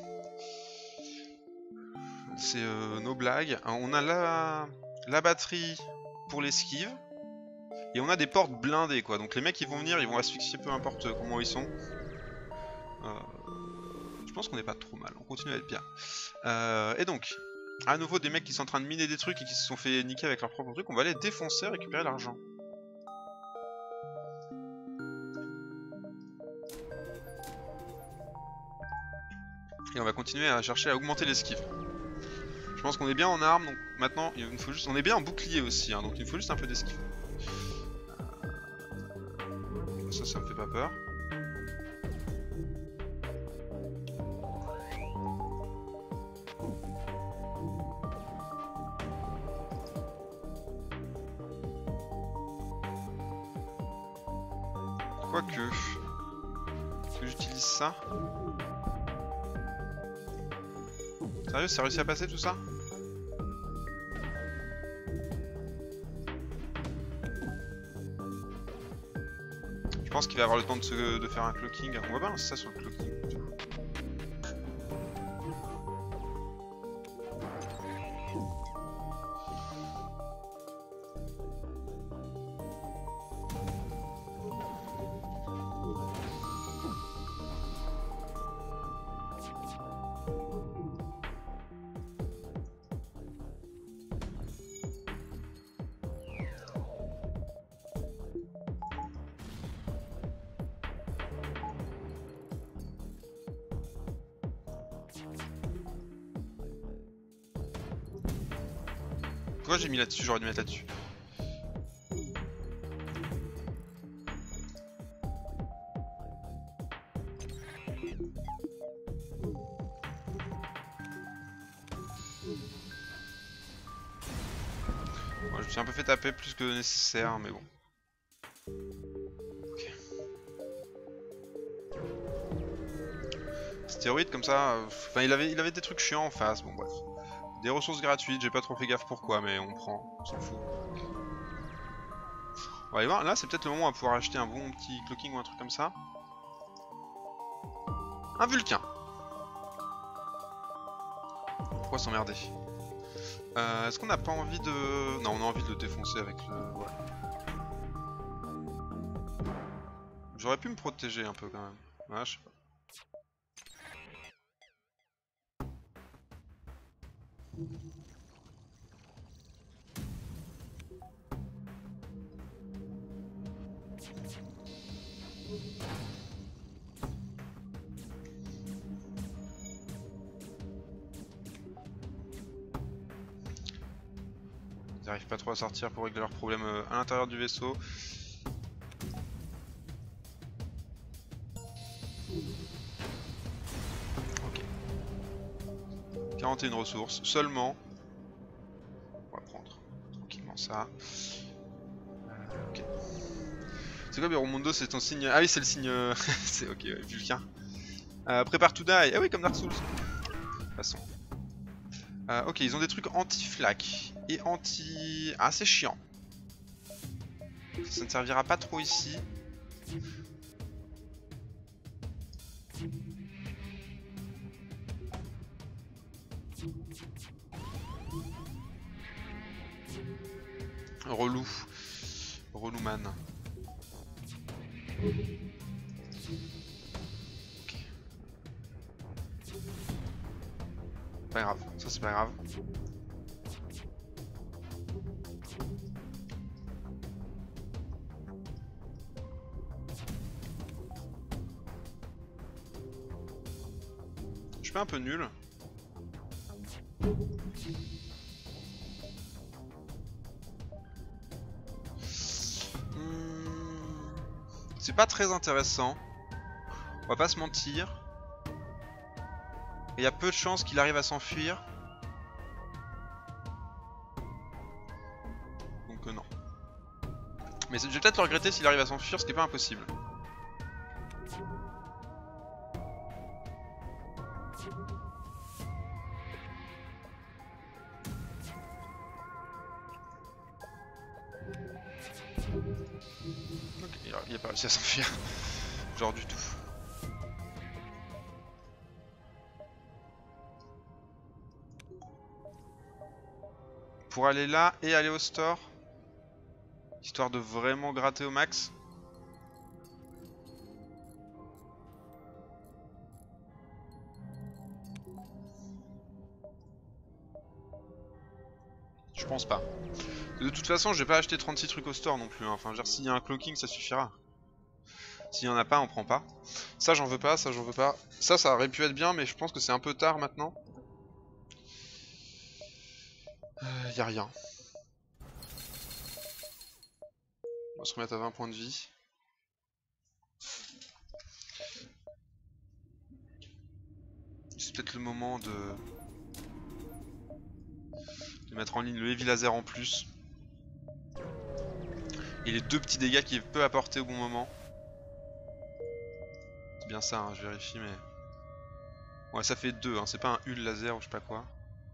C'est euh, nos blagues. On a la, la batterie pour l'esquive. Et on a des portes blindées quoi. Donc les mecs ils vont venir, ils vont asphyxier peu importe comment ils sont. Euh, je pense qu'on est pas trop mal, on continue à être bien. Euh, et donc, à nouveau des mecs qui sont en train de miner des trucs et qui se sont fait niquer avec leurs propres trucs, on va les défoncer, récupérer l'argent. Et on va continuer à chercher à augmenter l'esquive. Je pense qu'on est bien en armes, donc maintenant il faut juste... on est bien en bouclier aussi, hein, donc il faut juste un peu d'esquive. Euh... Ça, ça me fait pas peur. Quoique... Est-ce que j'utilise ça? Sérieux, ça a réussi à passer tout ça? Je pense qu'il va avoir le temps de, se, de faire un clocking. On va balancer ça sur le clocking. Pourquoi j'ai mis là-dessus? J'aurais dû mettre là-dessus. Bon, je me suis un peu fait taper plus que nécessaire, mais bon. Okay. Stéroïde comme ça, euh, enfin il avait, il avait des trucs chiants en face, bon bref. Des ressources gratuites, j'ai pas trop fait gaffe pourquoi, mais on prend, on s'en fout. On va aller voir, là c'est peut-être le moment à pouvoir acheter un bon petit clocking ou un truc comme ça. Un Vulcain. Pourquoi s'emmerder? euh, Est-ce qu'on n'a pas envie de... Non, on a envie de le défoncer avec le... Ouais. J'aurais pu me protéger un peu quand même. Ouais, je sais pas. Ils n'arrivent pas trop à sortir pour régler leurs problèmes à l'intérieur du vaisseau. Ok. quarante et une ressources seulement. On va prendre tranquillement ça. Euh, ok. C'est quoi Beromundo? C'est ton signe... Ah oui c'est le signe... c'est ok, ouais, Vulcain. Euh, prépare to die. Ah oui comme Dark Souls. Passons. Euh, ok, ils ont des trucs anti-flaque et anti... Ah, c'est chiant. Ça ne servira pas trop ici. Relou. Relou man. Ok. Pas grave, ça c'est pas grave. Je suis pas un peu nul. C'est pas très intéressant. On va pas se mentir. Il y a peu de chances qu'il arrive à s'enfuir. Mais je vais peut-être le regretter s'il arrive à s'enfuir, ce qui est pas impossible. Ok, il a pas réussi à s'enfuir. Genre du tout. Pour aller là et aller au store. Histoire de vraiment gratter au max. Je pense pas. De toute façon, je vais pas acheter trente-six trucs au store non plus. Hein. Enfin, je veux dire, s'il y a un cloaking, ça suffira. S'il y en a pas, on prend pas. Ça, j'en veux pas, ça, j'en veux pas. Ça, ça aurait pu être bien, mais je pense que c'est un peu tard maintenant. Euh, y a rien. On va se remettre à vingt points de vie. C'est peut-être le moment de... de mettre en ligne le heavy laser en plus. Et les deux petits dégâts qu'il peut apporter au bon moment. C'est bien ça, hein, je vérifie, mais... Ouais, ça fait deux, hein, c'est pas un hul laser ou je sais pas quoi.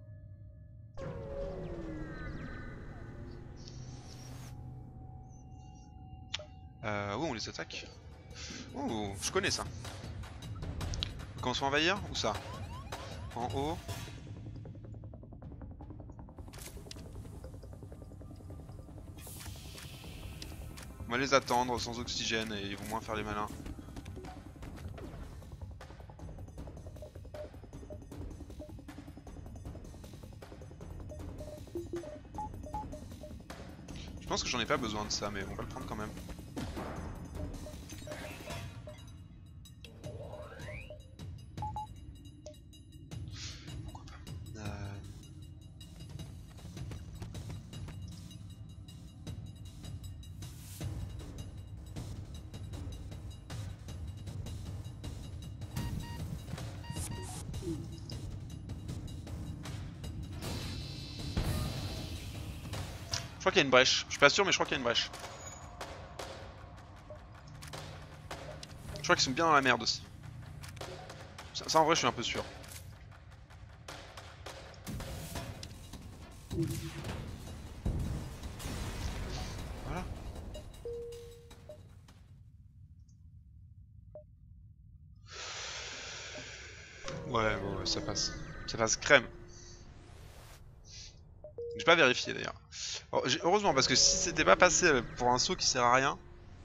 Euh, oh, on les attaque. Oh, je connais ça. Quand on se fait envahir, où ça? En haut. On va les attendre sans oxygène et ils vont moins faire les malins. Je pense que j'en ai pas besoin de ça, mais on va le prendre quand même. Pourquoi pas. Euh... Je crois qu'il y a une brèche. Je suis pas sûr, mais je crois qu'il y a une brèche. Je crois qu'ils sont bien dans la merde aussi. Ça, ça en vrai, je suis un peu sûr. Voilà. Ouais, bon, ouais, ça passe. Ça passe crème. J'ai pas vérifié d'ailleurs. Heureusement, parce que si c'était pas passé pour un saut qui sert à rien.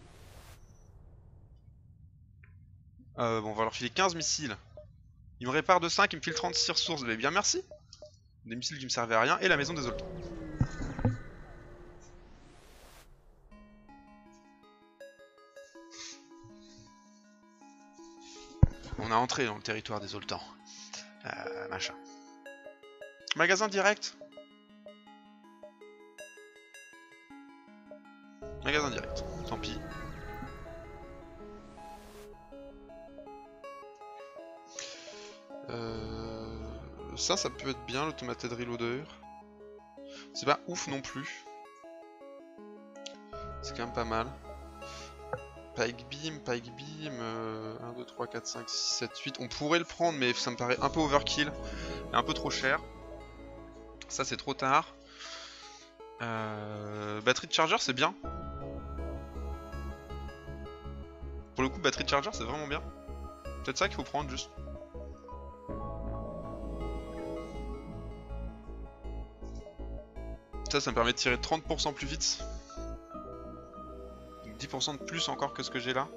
Euh, bon, on va leur filer quinze missiles. Il me répare de cinq, il me file trente-six ressources. Mais bien merci. Des missiles qui me servaient à rien. Et la maison des Zoltans. On a entré dans le territoire des Zoltans. Euh, machin. Magasin direct. Magasin direct. Tant pis. Euh... Ça, ça peut être bien, l'automated reloader. C'est pas ouf non plus. C'est quand même pas mal. Pike Beam, Pike Beam, euh, un, deux, trois, quatre, cinq, six, sept, huit. On pourrait le prendre, mais ça me paraît un peu overkill. Et un peu trop cher. Ça, c'est trop tard. Euh... Batterie de charger, c'est bien. Pour le coup, batterie de charger, c'est vraiment bien. Peut-être ça qu'il faut prendre juste. Ça, ça me permet de tirer trente pour cent plus vite. Donc dix pour cent de plus encore que ce que j'ai là.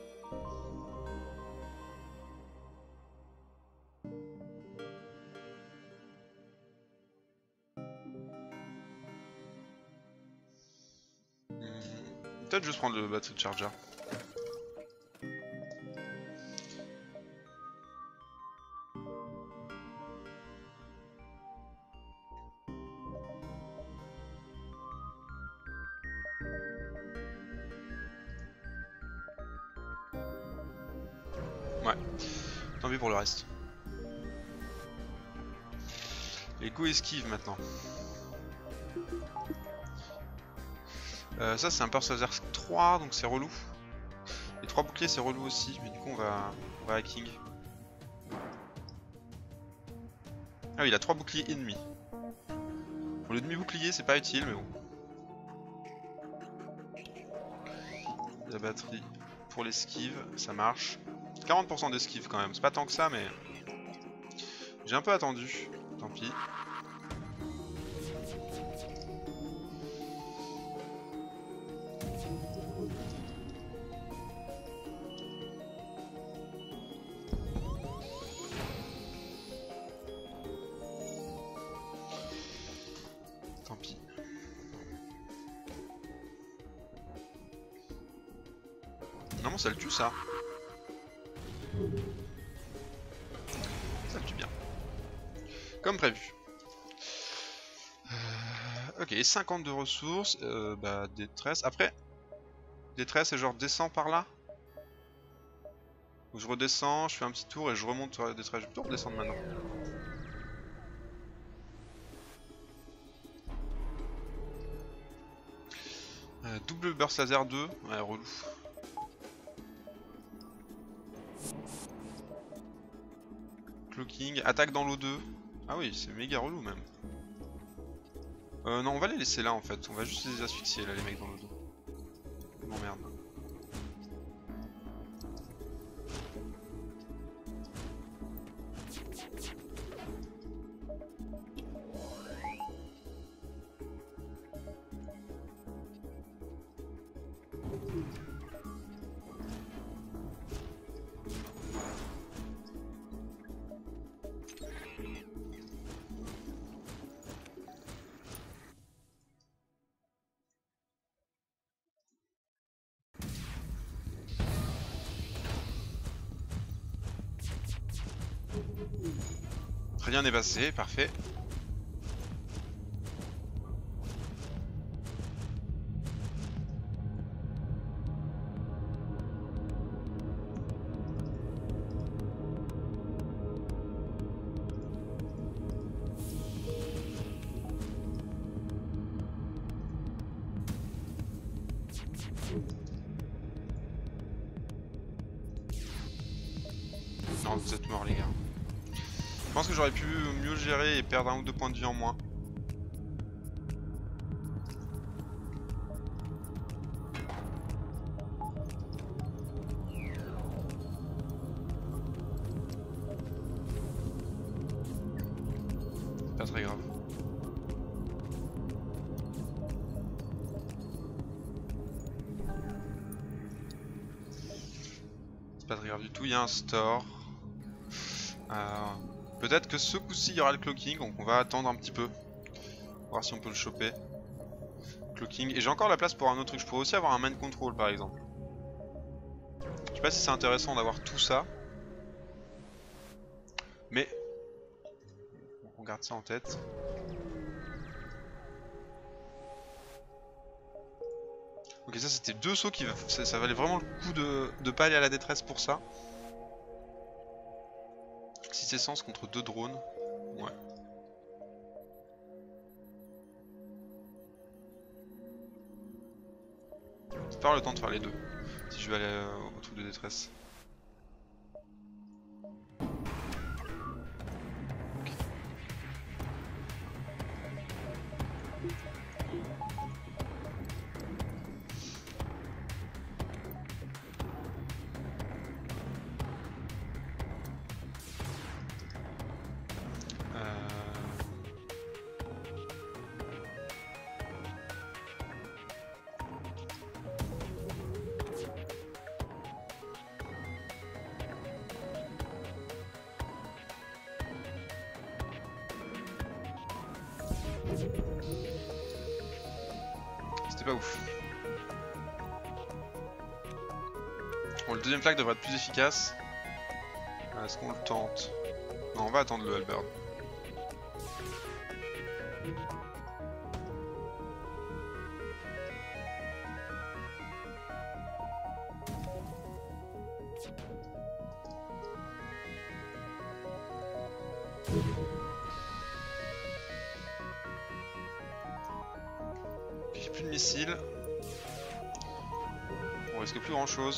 Hmm. Peut-être juste prendre le battery charger. Ouais, tant pis pour le reste. Et go esquive maintenant. Euh, ça c'est un Persuader trois, donc c'est relou. Les trois boucliers c'est relou aussi, mais du coup on va, on va hacking. Ah oui, il a trois boucliers ennemis. Pour le demi-bouclier c'est pas utile, mais bon. La batterie pour l'esquive, ça marche. quarante pour cent d'esquive quand même, c'est pas tant que ça, mais j'ai un peu attendu, tant pis. Tant pis. Non, ça le tue ça. Ça le tue bien. Comme prévu. Euh, ok, cinquante de ressources. Euh, bah, détresse. Après, détresse et genre descend par là. Ou je redescends, je fais un petit tour et je remonte sur la détresse. Je vais plutôt redescendre maintenant. Euh, double burst laser deux. Ouais, relou. Cloaking, attaque dans l'eau deux. Ah oui, c'est méga relou même. Euh, non, on va les laisser là en fait. On va juste les asphyxier là, les mecs dans l'eau deux. Non, merde. Rien n'est passé, parfait. Non, vous êtes morts les gars. Je pense que j'aurais pu mieux gérer et perdre un ou deux points de vie en moins. Pas très grave. C'est pas très grave du tout, il y a un store. Euh, Peut-être que ce coup-ci il y aura le cloaking, donc on va attendre un petit peu. Voir si on peut le choper. Cloaking. Et j'ai encore la place pour un autre truc, je pourrais aussi avoir un main control par exemple. Je sais pas si c'est intéressant d'avoir tout ça. Mais on garde ça en tête. Ok, ça c'était deux sauts qui ça, ça valait vraiment le coup de ne pas aller à la détresse pour ça. six essences contre deux drones. Ouais. C'est pas le temps de faire les deux. Si je vais aller euh, au truc de détresse. C'était pas ouf. Bon, le deuxième flag devrait être plus efficace. Est-ce qu'on le tente? Non, on va attendre le halberd. J'ai plus de missiles. risque plus grand chose.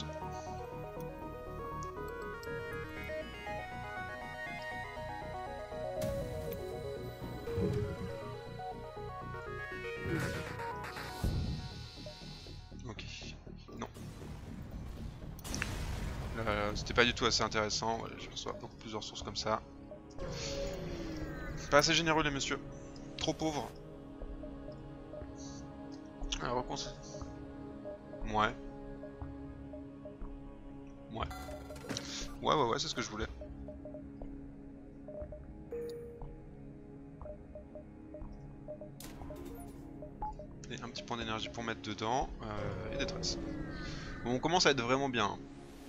Ok, non. Euh, C'était pas du tout assez intéressant, voilà, je reçois beaucoup plus de ressources comme ça. Pas assez généreux les messieurs, trop pauvres. Alors, ouais. Ouais. Ouais, ouais, ouais, c'est ce que je voulais. Et un petit point d'énergie pour mettre dedans. Euh, et détresse. Bon, on commence à être vraiment bien.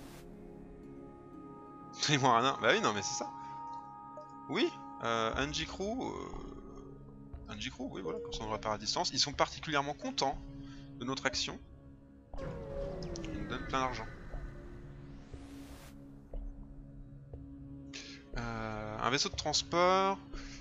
Et moi, rien. Bah oui, non, mais c'est ça. Oui, euh, Anji Crew. Euh... Anji Crew, oui, voilà, comme ça on repart à distance. Ils sont particulièrement contents de notre action. Ils nous donnent plein d'argent. Euh, un vaisseau de transport.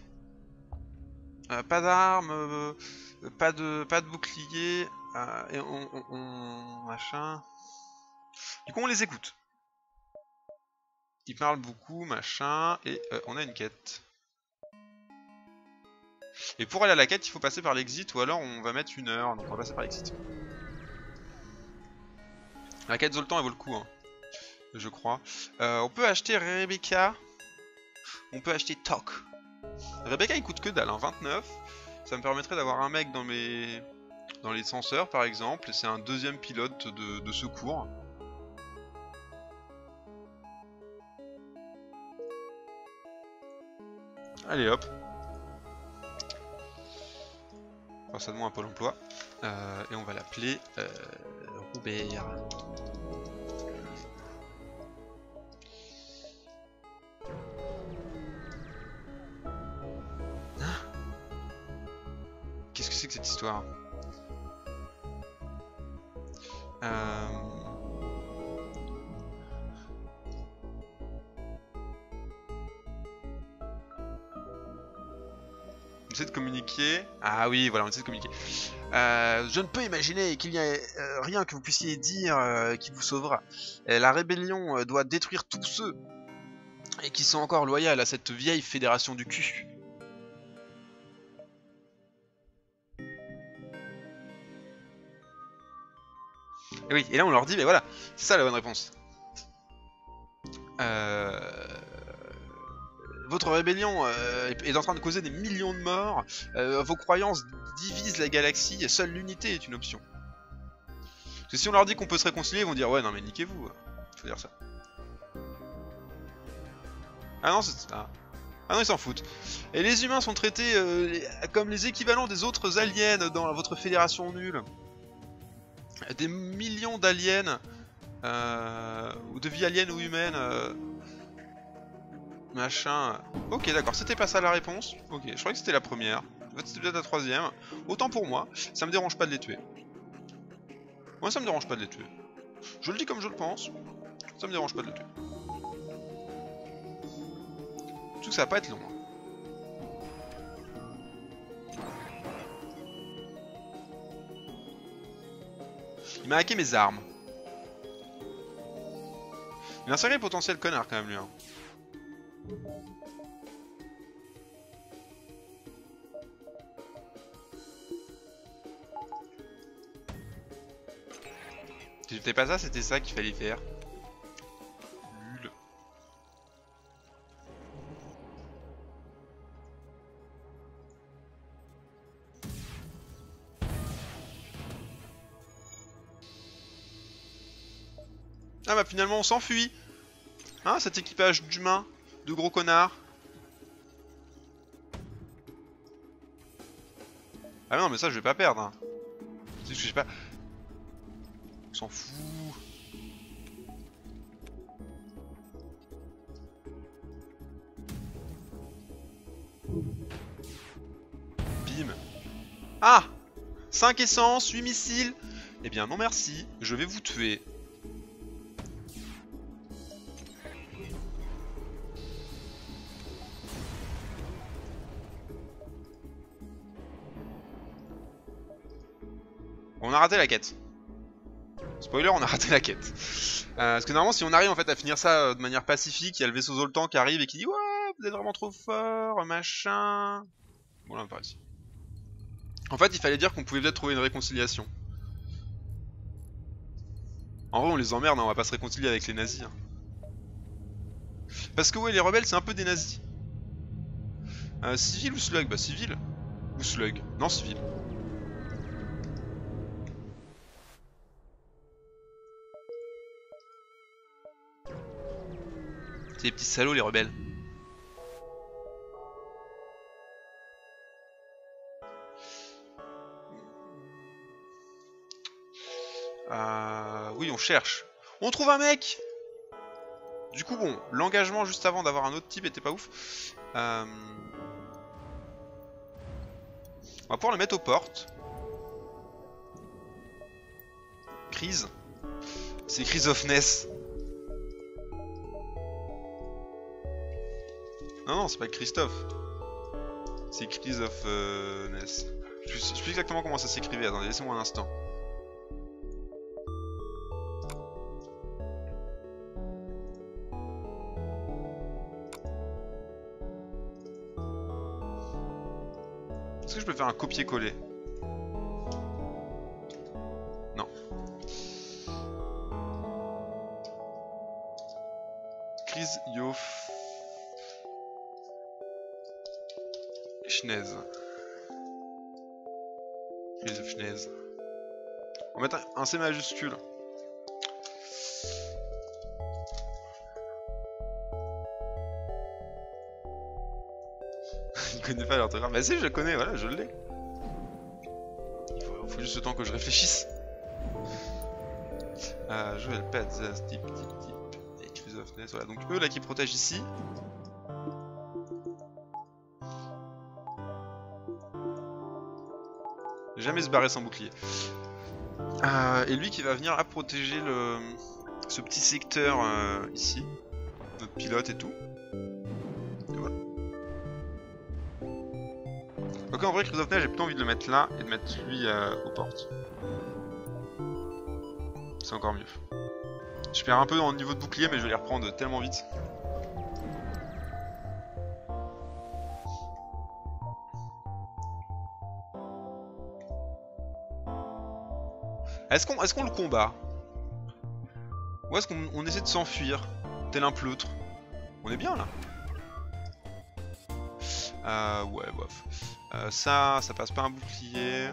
Euh, pas d'armes, euh, pas de pas de bouclier, euh, et on, on, on machin. Du coup on les écoute. Ils parlent beaucoup, machin, et euh, on a une quête. Et pour aller à la quête, il faut passer par l'exit, ou alors on va mettre une heure, donc on va passer par l'exit. La quête Zoltan elle vaut le coup, hein, je crois. Euh, on peut acheter Rebecca, on peut acheter Tok. Rebecca il coûte que dalle, hein, vingt-neuf. Ça me permettrait d'avoir un mec dans mes dans les senseurs par exemple, et c'est un deuxième pilote de, de secours. Allez hop. Enfin, ça demande un Pôle emploi. Euh, et on va l'appeler euh, Robert. Qu'est-ce que c'est que cette histoire? euh... On essaie de communiquer. Ah oui, voilà, on essaie de communiquer. Euh, je ne peux imaginer qu'il n'y ait euh, rien que vous puissiez dire euh, qui vous sauvera. Euh, la rébellion euh, doit détruire tous ceux et qui sont encore loyaux à cette vieille fédération du cul. Et oui, et là on leur dit, mais voilà, c'est ça la bonne réponse. Euh... Votre rébellion euh, est en train de causer des millions de morts, euh, vos croyances divisent la galaxie, et seule l'unité est une option. Parce que si on leur dit qu'on peut se réconcilier, ils vont dire, ouais non mais niquez-vous, faut dire ça. Ah non, c'est... Ah. ah non, ils s'en foutent. Et les humains sont traités euh, comme les équivalents des autres aliens dans votre fédération nulle. Des millions d'aliens, euh, ou de vie aliens ou humaines, euh, machin. Ok, d'accord, c'était pas ça la réponse. Ok, je croyais que c'était la première. En fait, c'était peut-être la troisième. Autant pour moi, ça me dérange pas de les tuer. Moi, ça me dérange pas de les tuer. Je le dis comme je le pense, ça me dérange pas de les tuer. Surtout que ça va pas être long. Il m'a hacké mes armes. Il a un sacré potentiel connard quand même lui. Hein. C'était pas ça, c'était ça qu'il fallait faire. Nul. Ah bah finalement on s'enfuit. Hein, cet équipage d'humains, de gros connards. Ah non mais ça je vais pas perdre. Hein. C'est juste que j'ai pas... On s'en fout. Bim. Ah, cinq essences, huit missiles. Eh bien non merci, je vais vous tuer. On a raté la quête. Spoiler, on a raté la quête. Euh, parce que normalement, si on arrive en fait à finir ça euh, de manière pacifique, il y a le vaisseau Zoltan qui arrive et qui dit ouais, vous êtes vraiment trop fort, machin. Bon là, on part ici. En fait, il fallait dire qu'on pouvait peut-être trouver une réconciliation. En vrai, on les emmerde, hein, on va pas se réconcilier avec les nazis. Hein. Parce que ouais, les rebelles, c'est un peu des nazis. Euh, civil ou slug? Bah civil. Ou slug? Non, civil. C'est des petits salauds, les rebelles. Euh... Oui, on cherche. On trouve un mec! Du coup, bon, l'engagement juste avant d'avoir un autre type était pas ouf. Euh... On va pouvoir le mettre aux portes. Crise. C'est Crise of Ness. Non, non, c'est pas Christophe. C'est Crise of euh, Ness. Je sais, je sais plus exactement comment ça s'écrivait. Attendez, laissez-moi un instant. Est-ce que je peux faire un copier-coller? Non. Crise Yof. Schnez. Crise of Schnez. On va mettre un C majuscule. Il connaît pas l'orthographe. Bah si, je le connais, voilà, je l'ai. Il faut, faut juste le temps que je réfléchisse. Euh, je vais le pet, type, type, type. Et Crise of Ness, voilà. Donc eux là qui protègent ici. Jamais se barrer sans bouclier. Euh, et lui qui va venir à protéger le, ce petit secteur euh, ici. Notre pilote et tout. Et voilà. Ok, en vrai, Crise of Ness, j'ai plutôt envie de le mettre là et de mettre lui euh, aux portes. C'est encore mieux. Je perds un peu dans le niveau de bouclier, mais je vais les reprendre tellement vite. Est-ce qu'on est-ce qu'on le combat? Ou est-ce qu'on on essaie de s'enfuir tel un pleutre? On est bien là. Euh, ouais, bof. Euh, ça, ça passe pas un bouclier.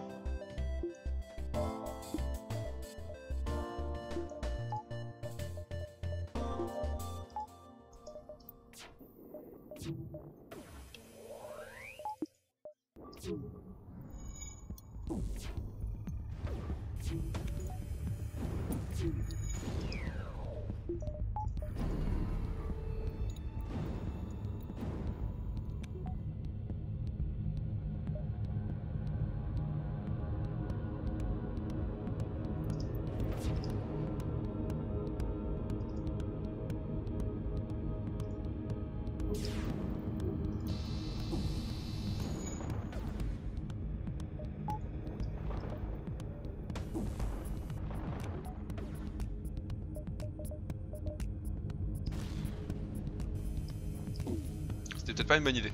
C'était peut-être pas une bonne idée.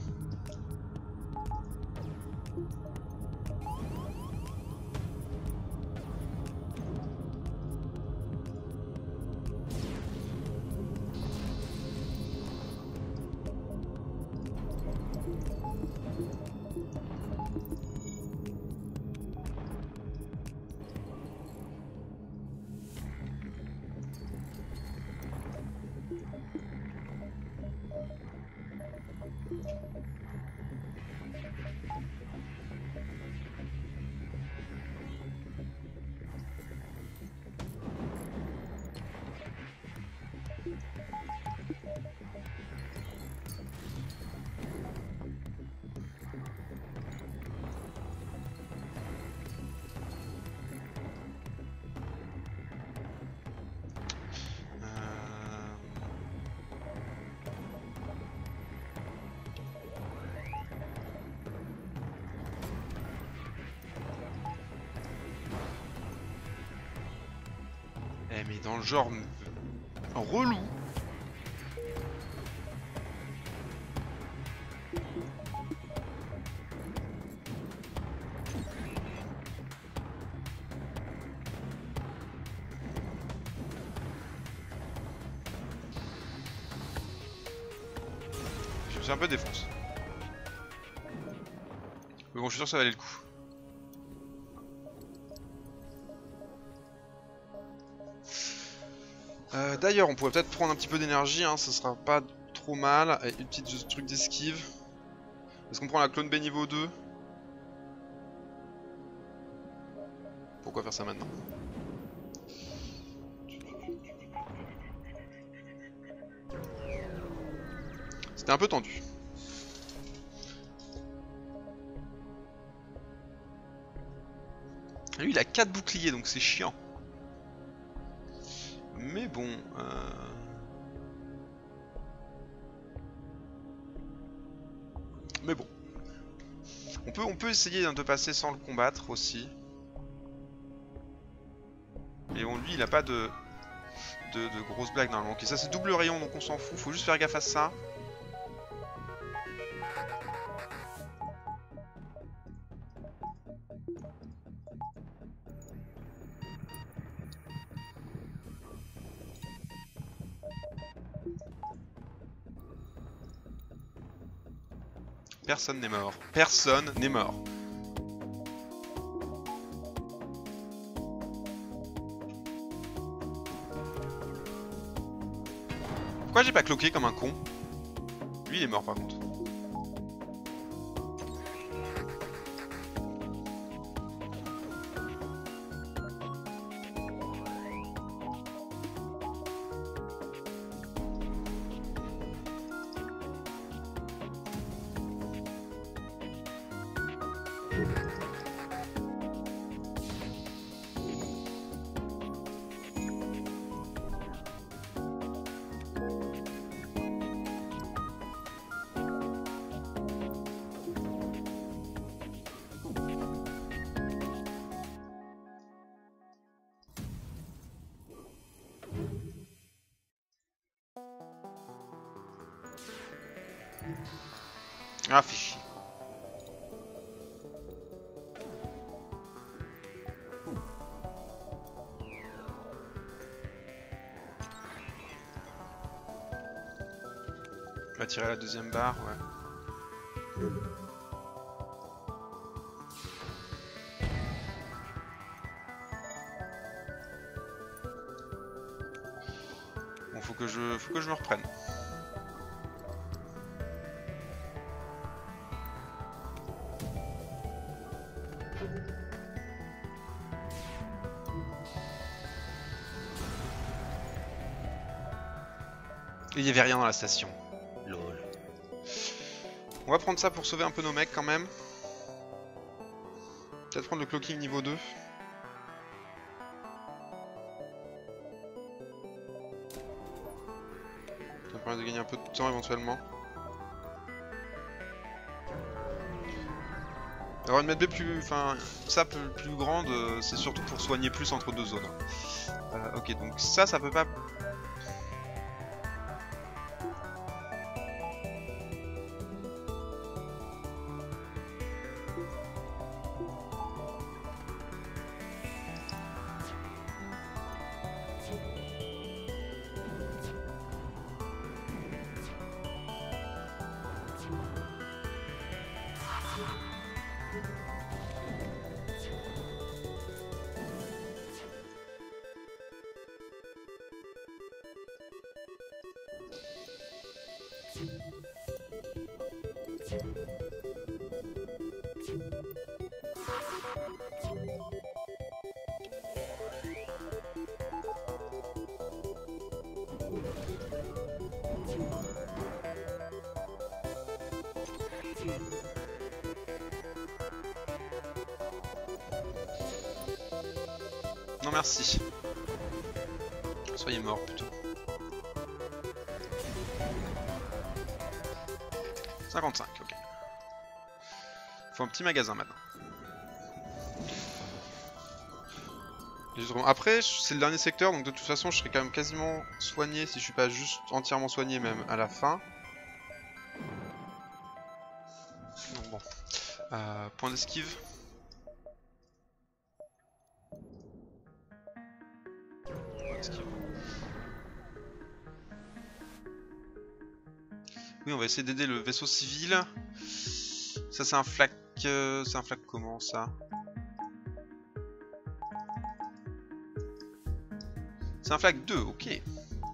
Mais dans le genre relou. Je me suis un peu défoncé. Mais bon, je suis sûr que ça valait le coup. Euh, D'ailleurs, on pourrait peut-être prendre un petit peu d'énergie, hein, ça sera pas trop mal. Avec une petite truc d'esquive. Est-ce qu'on prend la clone B niveau deux? Pourquoi faire ça maintenant? C'était un peu tendu. Lui il a quatre boucliers donc c'est chiant. Mais bon... Euh... Mais bon. On peut, on peut essayer de passer sans le combattre aussi. Et bon, lui il a pas de, de, de grosses blagues normalement. Ok, ça c'est double rayon donc on s'en fout. Faut juste faire gaffe à ça. Personne n'est mort. Personne n'est mort. Pourquoi j'ai pas cloqué comme un con? Lui il est mort par contre. Ah, fais chier. On va tirer la deuxième barre, ouais. Bon, faut que je, faut que je me reprenne. Il y avait rien dans la station. Lol. On va prendre ça pour sauver un peu nos mecs quand même. Peut-être prendre le cloaking niveau deux. Ça permet de gagner un peu de temps éventuellement. Alors une mètre B plus, enfin ça plus, plus grande, euh, c'est surtout pour soigner plus entre deux zones. Euh, ok, donc ça, ça peut pas. Non merci. Soyez mort plutôt. cinquante-cinq, ok. Faut un petit magasin maintenant. Après, c'est le dernier secteur, donc de toute façon, je serai quand même quasiment soigné si je suis pas juste entièrement soigné même à la fin. Donc bon. Euh, point d'esquive. Point d'esquive. Oui, on va essayer d'aider le vaisseau civil. Ça, c'est un flak. Euh, c'est un flak comment ça? C'est un flak deux, ok.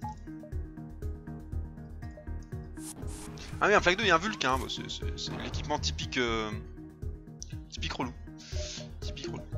Ah oui, un flak deux et un Vulcain. Bah, c'est l'équipement typique. Euh, typique relou. Typique relou.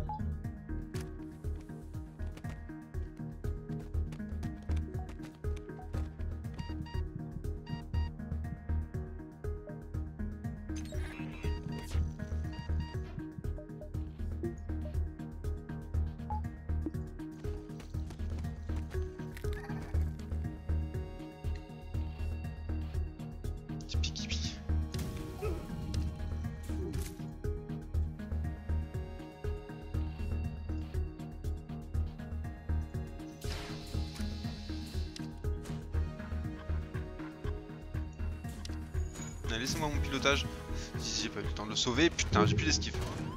Laissez-moi mon pilotage. Si j'ai pas eu le temps de le sauver, putain, j'ai plus d'esquive.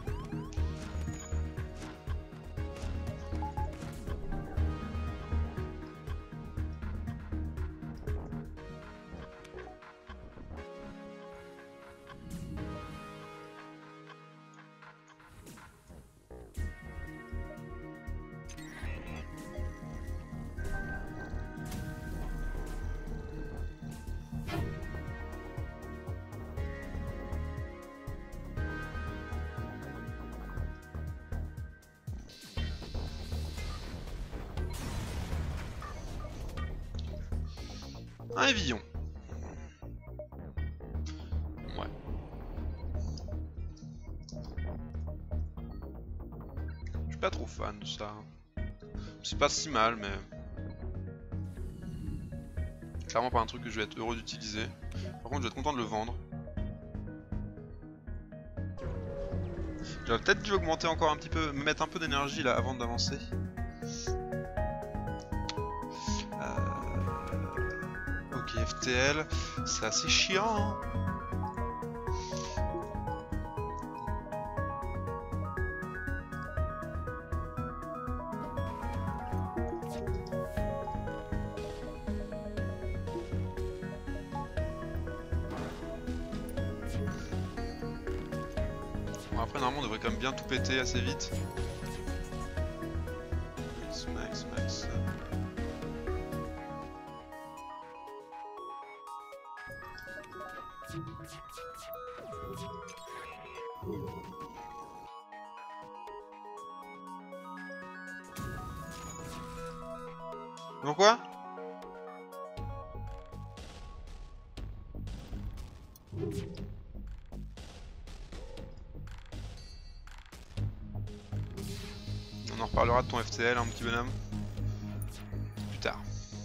Un évillon. Ouais. Je suis pas trop fan de ça. C'est pas si mal, mais... clairement pas un truc que je vais être heureux d'utiliser. Par contre, je vais être content de le vendre. J'aurais peut-être dû augmenter encore un petit peu, me mettre un peu d'énergie là avant d'avancer. F T L, c'est assez chiant, hein. Bon, après normalement on devrait quand même bien tout péter assez vite. Max, max, max. Pourquoi? On en reparlera de ton F T L, hein, mon petit bonhomme. Plus tard.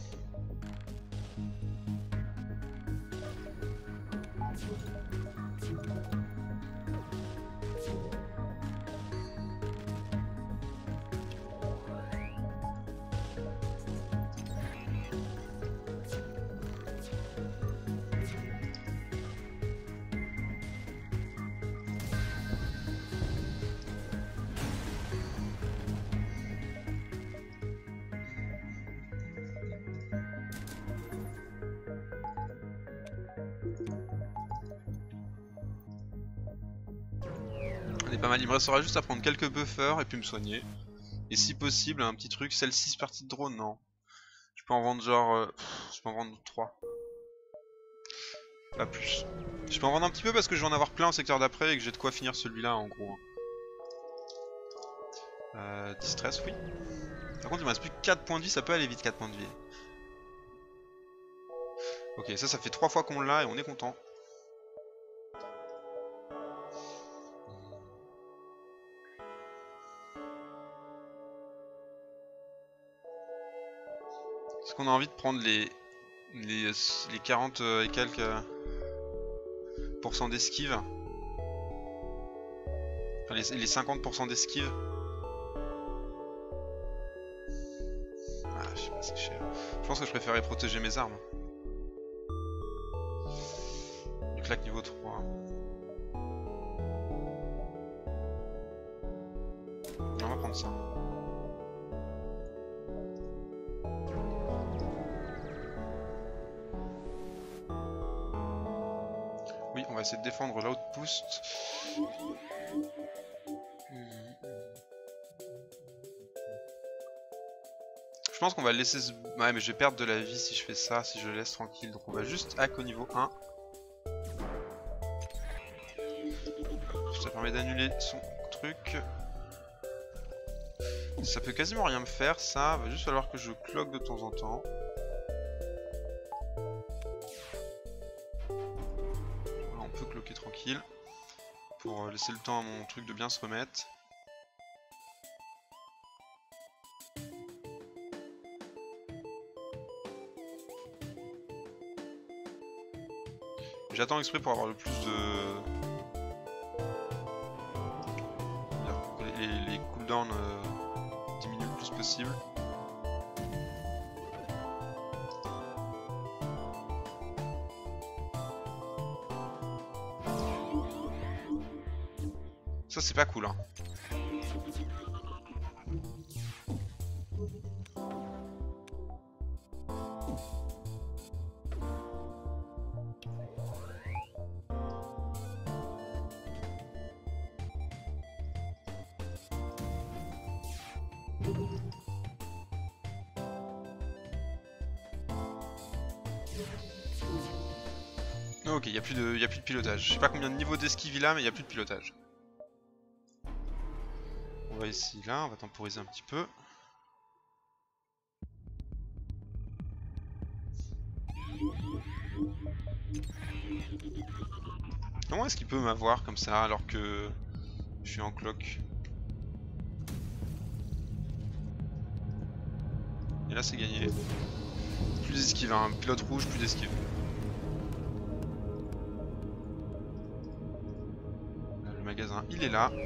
On est pas mal, il me restera juste à prendre quelques buffers et puis me soigner. Et si possible, un petit truc, celle six parties de drone, non. Je peux en vendre genre... Euh, pff, je peux en vendre trois. Pas plus. Je peux en vendre un petit peu parce que je vais en avoir plein au secteur d'après et que j'ai de quoi finir celui-là en gros. Euh, distress, oui. Par contre il me reste plus que quatre points de vie, ça peut aller vite quatre points de vie. Ok, ça ça fait trois fois qu'on l'a et on est content. Est-ce qu'on a envie de prendre les les, les quarante et quelques pourcents d'esquive, enfin les, les cinquante pour cent d'esquive? je sais pas, c'est cher. Je pense que je préférais protéger mes armes. Du claque niveau trois. On va prendre ça. Oui, on va essayer de défendre l'outpost. Je pense qu'on va laisser ce... Ouais, mais je vais perdre de la vie si je fais ça, si je le laisse tranquille. Donc on va juste hack au niveau un. Ça permet d'annuler son truc. Ça peut quasiment rien me faire, ça. Va juste falloir que je cloque de temps en temps. Voilà, on peut cloquer tranquille. Pour laisser le temps à mon truc de bien se remettre. J'attends exprès pour avoir le plus de... Les, les cooldowns euh, diminuent le plus possible. Ça c'est pas cool hein. Ok, il n'y a, a plus de pilotage. Je sais pas combien de niveaux d'esquive il a, mais il n'y a plus de pilotage. On va ici, là, on va temporiser un petit peu. Comment est-ce qu'il peut m'avoir comme ça alors que je suis en cloque? Et là c'est gagné. Plus d'esquive, hein. Pilote rouge, plus d'esquive. Le magasin, il est là.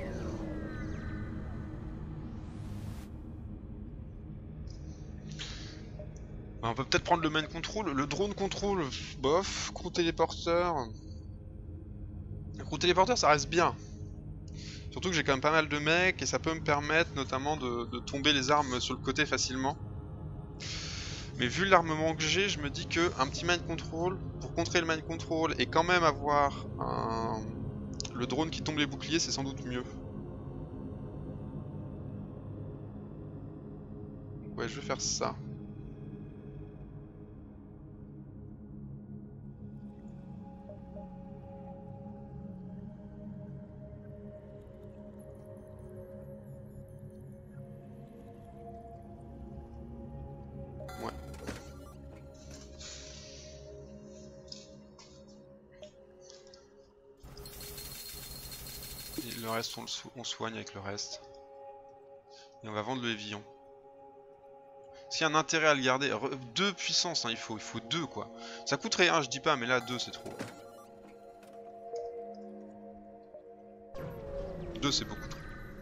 On peut peut-être prendre le main control, le drone control, bof, crew téléporteur. Le crew téléporteur ça reste bien. Surtout que j'ai quand même pas mal de mecs et ça peut me permettre notamment de, de tomber les armes sur le côté facilement. Mais vu l'armement que j'ai, je me dis que un petit mind control, pour contrer le mind control et quand même avoir un... le drone qui tombe les boucliers, c'est sans doute mieux. Ouais, je vais faire ça. Ouais. Et le reste, on, le so on soigne avec le reste. Et on va vendre le Évillon. S'il y a un intérêt à le garder, Re deux puissances, hein, il faut, il faut deux quoi. Ça coûterait un, je dis pas, mais là deux c'est trop. deux c'est beaucoup trop.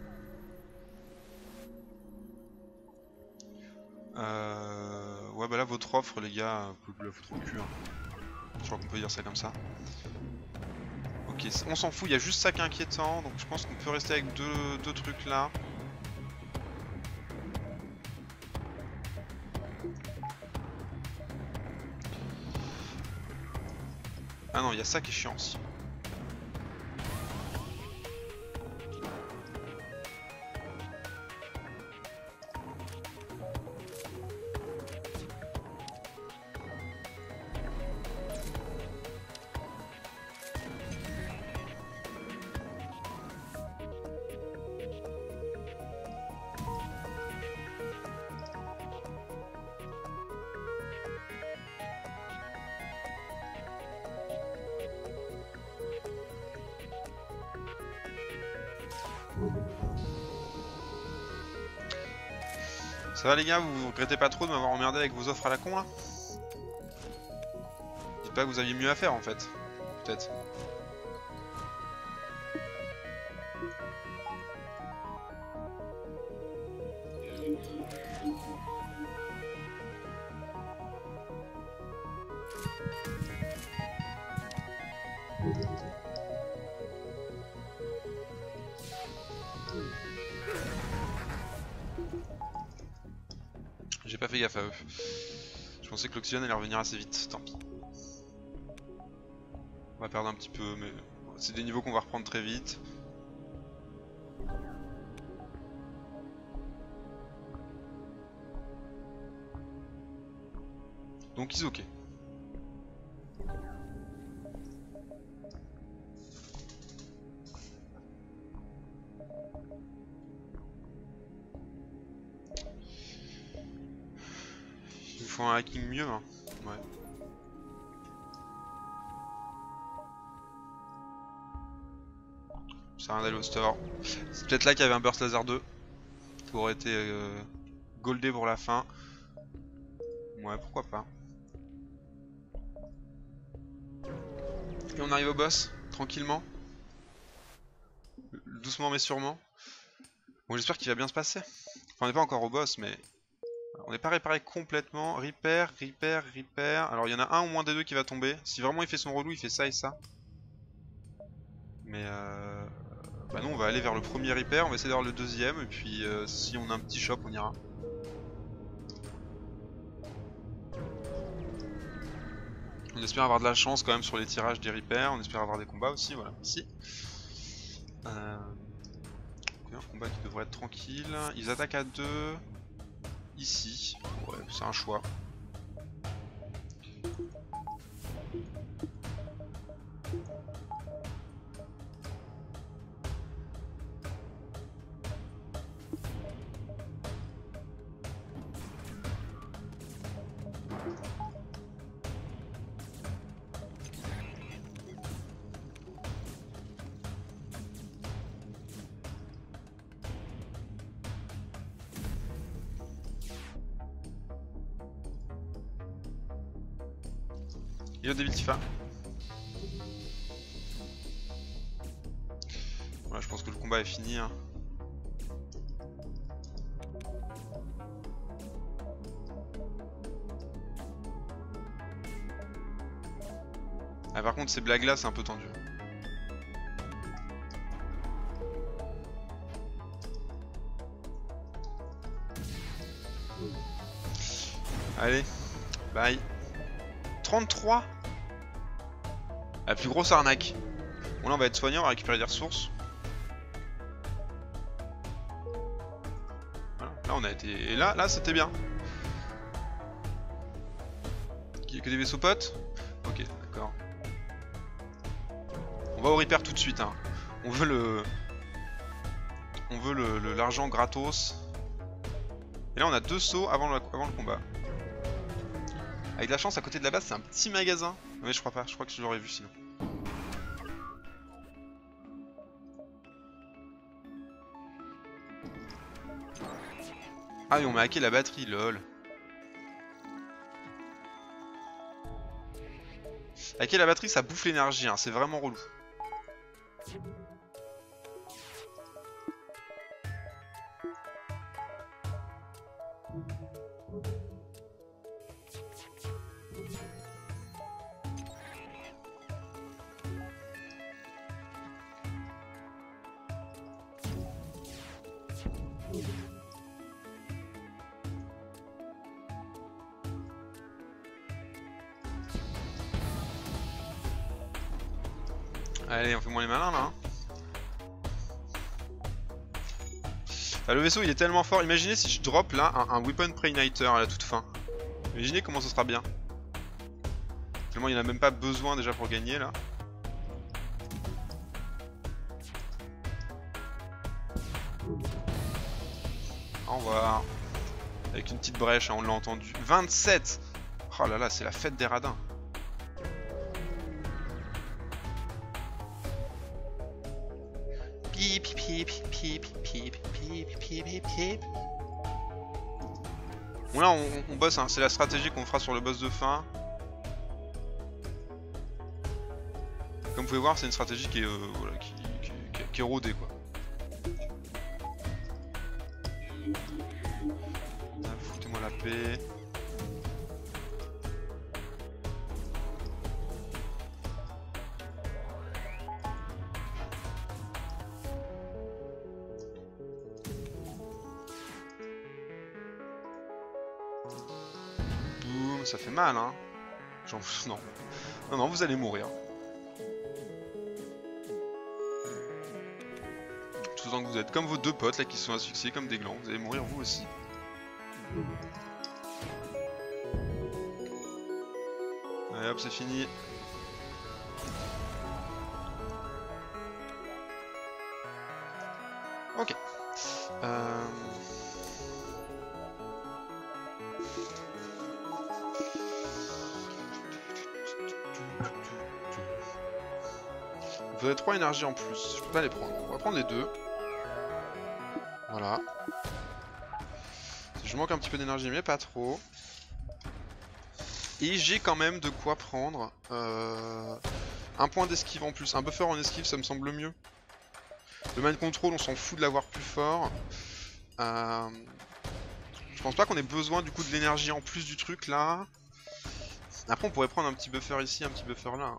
Euh... Ouais bah là votre offre les gars, vous pouvez la foutre au cul. Hein. Je crois qu'on peut dire ça comme ça. Ok, on s'en fout, il y a juste ça qui est inquiétant, donc je pense qu'on peut rester avec deux, deux trucs là. Ah non, il y a ça qui est chiant aussi. Ça va les gars, vous regrettez pas trop de m'avoir emmerdé avec vos offres à la con là? Dites pas que vous aviez mieux à faire en fait, peut-être. pas fait gaffe à eux. Je pensais que l'oxygène allait revenir assez vite, tant pis. On va perdre un petit peu, mais c'est des niveaux qu'on va reprendre très vite. Donc ils ok. Il faut un hacking mieux, hein. Ouais. Ça rien d'aller au store. C'est peut-être là qu'il y avait un Burst Laser deux. Qui aurait été euh, goldé pour la fin. Ouais, pourquoi pas. Et on arrive au boss, tranquillement. Doucement mais sûrement. Bon, j'espère qu'il va bien se passer. Enfin, on n'est pas encore au boss, mais... On n'est pas réparé complètement. Repair, repair, repair. Alors, il y en a un ou moins des deux qui va tomber. Si vraiment il fait son relou, il fait ça et ça. Mais euh... bah non, on va aller vers le premier repair, on va essayer d'avoir le deuxième, et puis euh, si on a un petit shop, on ira. On espère avoir de la chance quand même sur les tirages des repairs, on espère avoir des combats aussi, voilà, ici. Euh... Un combat qui devrait être tranquille. Ils attaquent à deux. Ici. Ouais, c'est un choix. Yo Devil Tifa. Voilà, je pense que le combat est fini. Hein. Ah, par contre, ces blagues là, c'est un peu tendu. Allez, bye. trente-trois. La plus grosse arnaque. Bon là on va être soigné, on va récupérer des ressources. Voilà, là on a été... Et là, là c'était bien. Il y a que des vaisseaux potes. Ok, d'accord. On va au repair tout de suite. Hein. On veut le... On veut le l'argent gratos. Et là on a deux sauts avant le, avant le combat. Avec de la chance, à côté de la base, c'est un petit magasin. Mais je crois pas, je crois que je l'aurais vu sinon. Ah, mais on m'a hacké la batterie, lol. Hacker la batterie, ça bouffe l'énergie, hein, c'est vraiment relou. Allez, on fait moins les malins là. Hein. Ah, le vaisseau il est tellement fort. Imaginez si je drop là un, un Weapon Preignitor à la toute fin. Imaginez comment ce sera bien. Tellement il n'y en a même pas besoin déjà pour gagner là. Au revoir. Avec une petite brèche, hein, on l'a entendu. vingt-sept. Oh là là, c'est la fête des radins. Pip pip pip pip pip pip pip pip. Bon là on, on bosse, hein. C'est la stratégie qu'on fera sur le boss de fin. Comme vous pouvez voir, c'est une stratégie qui est, euh, voilà, qui, qui, qui, qui est rodée quoi. Ah, foutez-moi la paix. ça fait mal, hein. Genre, non. Non, non, vous allez mourir. Tout en que vous êtes comme vos deux potes là qui sont asphyxiés comme des glands. Vous allez mourir vous aussi. Allez hop, c'est fini. Ok. Euh... Vous avez trois énergies en plus, je peux pas les prendre. On va prendre les deux. Voilà. Je manque un petit peu d'énergie mais pas trop. Et j'ai quand même de quoi prendre euh, un point d'esquive en plus. Un buffer en esquive ça me semble mieux. Le mind control on s'en fout de l'avoir plus fort. Euh, je pense pas qu'on ait besoin du coup de l'énergie en plus du truc là. Après on pourrait prendre un petit buffer ici, un petit buffer là.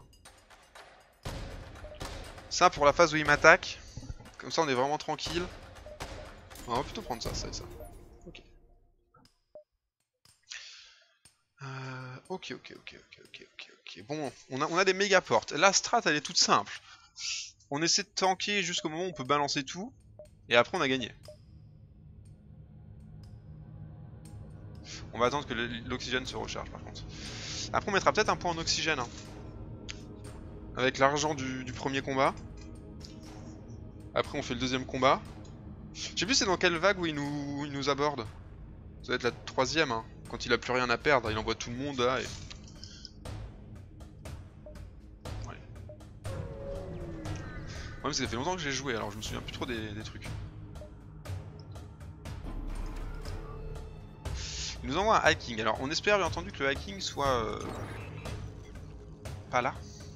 Ça pour la phase où il m'attaque. Comme ça on est vraiment tranquille. On va plutôt prendre ça, ça et ça. Ok. Euh, ok, ok, ok, ok, ok, ok, ok. Bon, on a, on a des méga portes. La strat elle est toute simple. On essaie de tanker jusqu'au moment où on peut balancer tout. Et après on a gagné. On va attendre que l'oxygène se recharge par contre. Après on mettra peut-être un point en oxygène. Hein. Avec l'argent du, du premier combat. Après on fait le deuxième combat. Je sais plus c'est dans quelle vague où il nous, il nous aborde. Ça va être la troisième. Hein. Quand il a plus rien à perdre, il envoie tout le monde là et... Ouais. Ouais, mais ça fait longtemps que j'ai joué alors je me souviens plus trop des, des trucs. Il nous envoie un hacking. Alors on espère bien entendu que le hacking soit... Euh... pas là.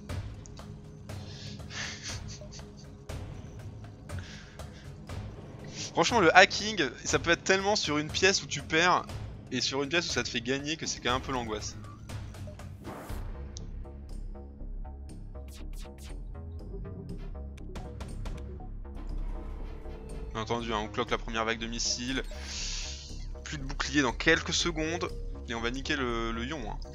Franchement le hacking, ça peut être tellement sur une pièce où tu perds et sur une pièce où ça te fait gagner que c'est quand même un peu l'angoisse. Bien entendu, hein, on cloque la première vague de missiles. Plus de bouclier dans quelques secondes et on va niquer le, le ion. Hein.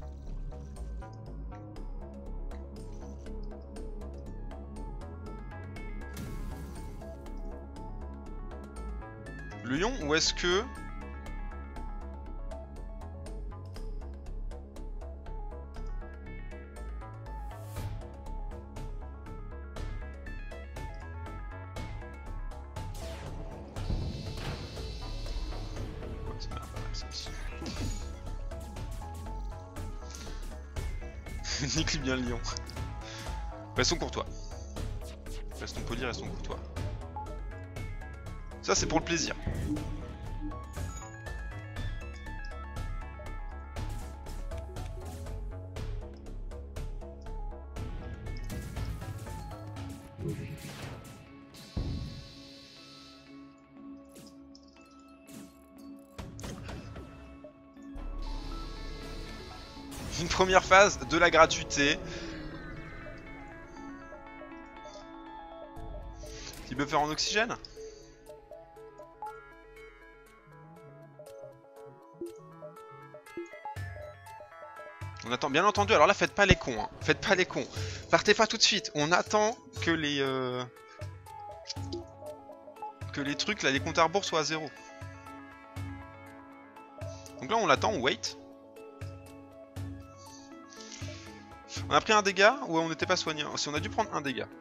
Le ion ou est-ce que... Nique bien le lion. Restons courtois. Restons polis, restons courtois. Ça c'est pour le plaisir. Une première phase de la gratuité. Petit buffer en oxygène. On attend, bien entendu, alors là faites pas les cons, hein. Faites pas les cons. Partez pas tout de suite, on attend que les... Euh... que les trucs, là, les comptes à rebours soient à zéro. Donc là on l'attend, on wait. On a pris un dégât ou on n'était pas soigné? Si on a dû prendre un dégât.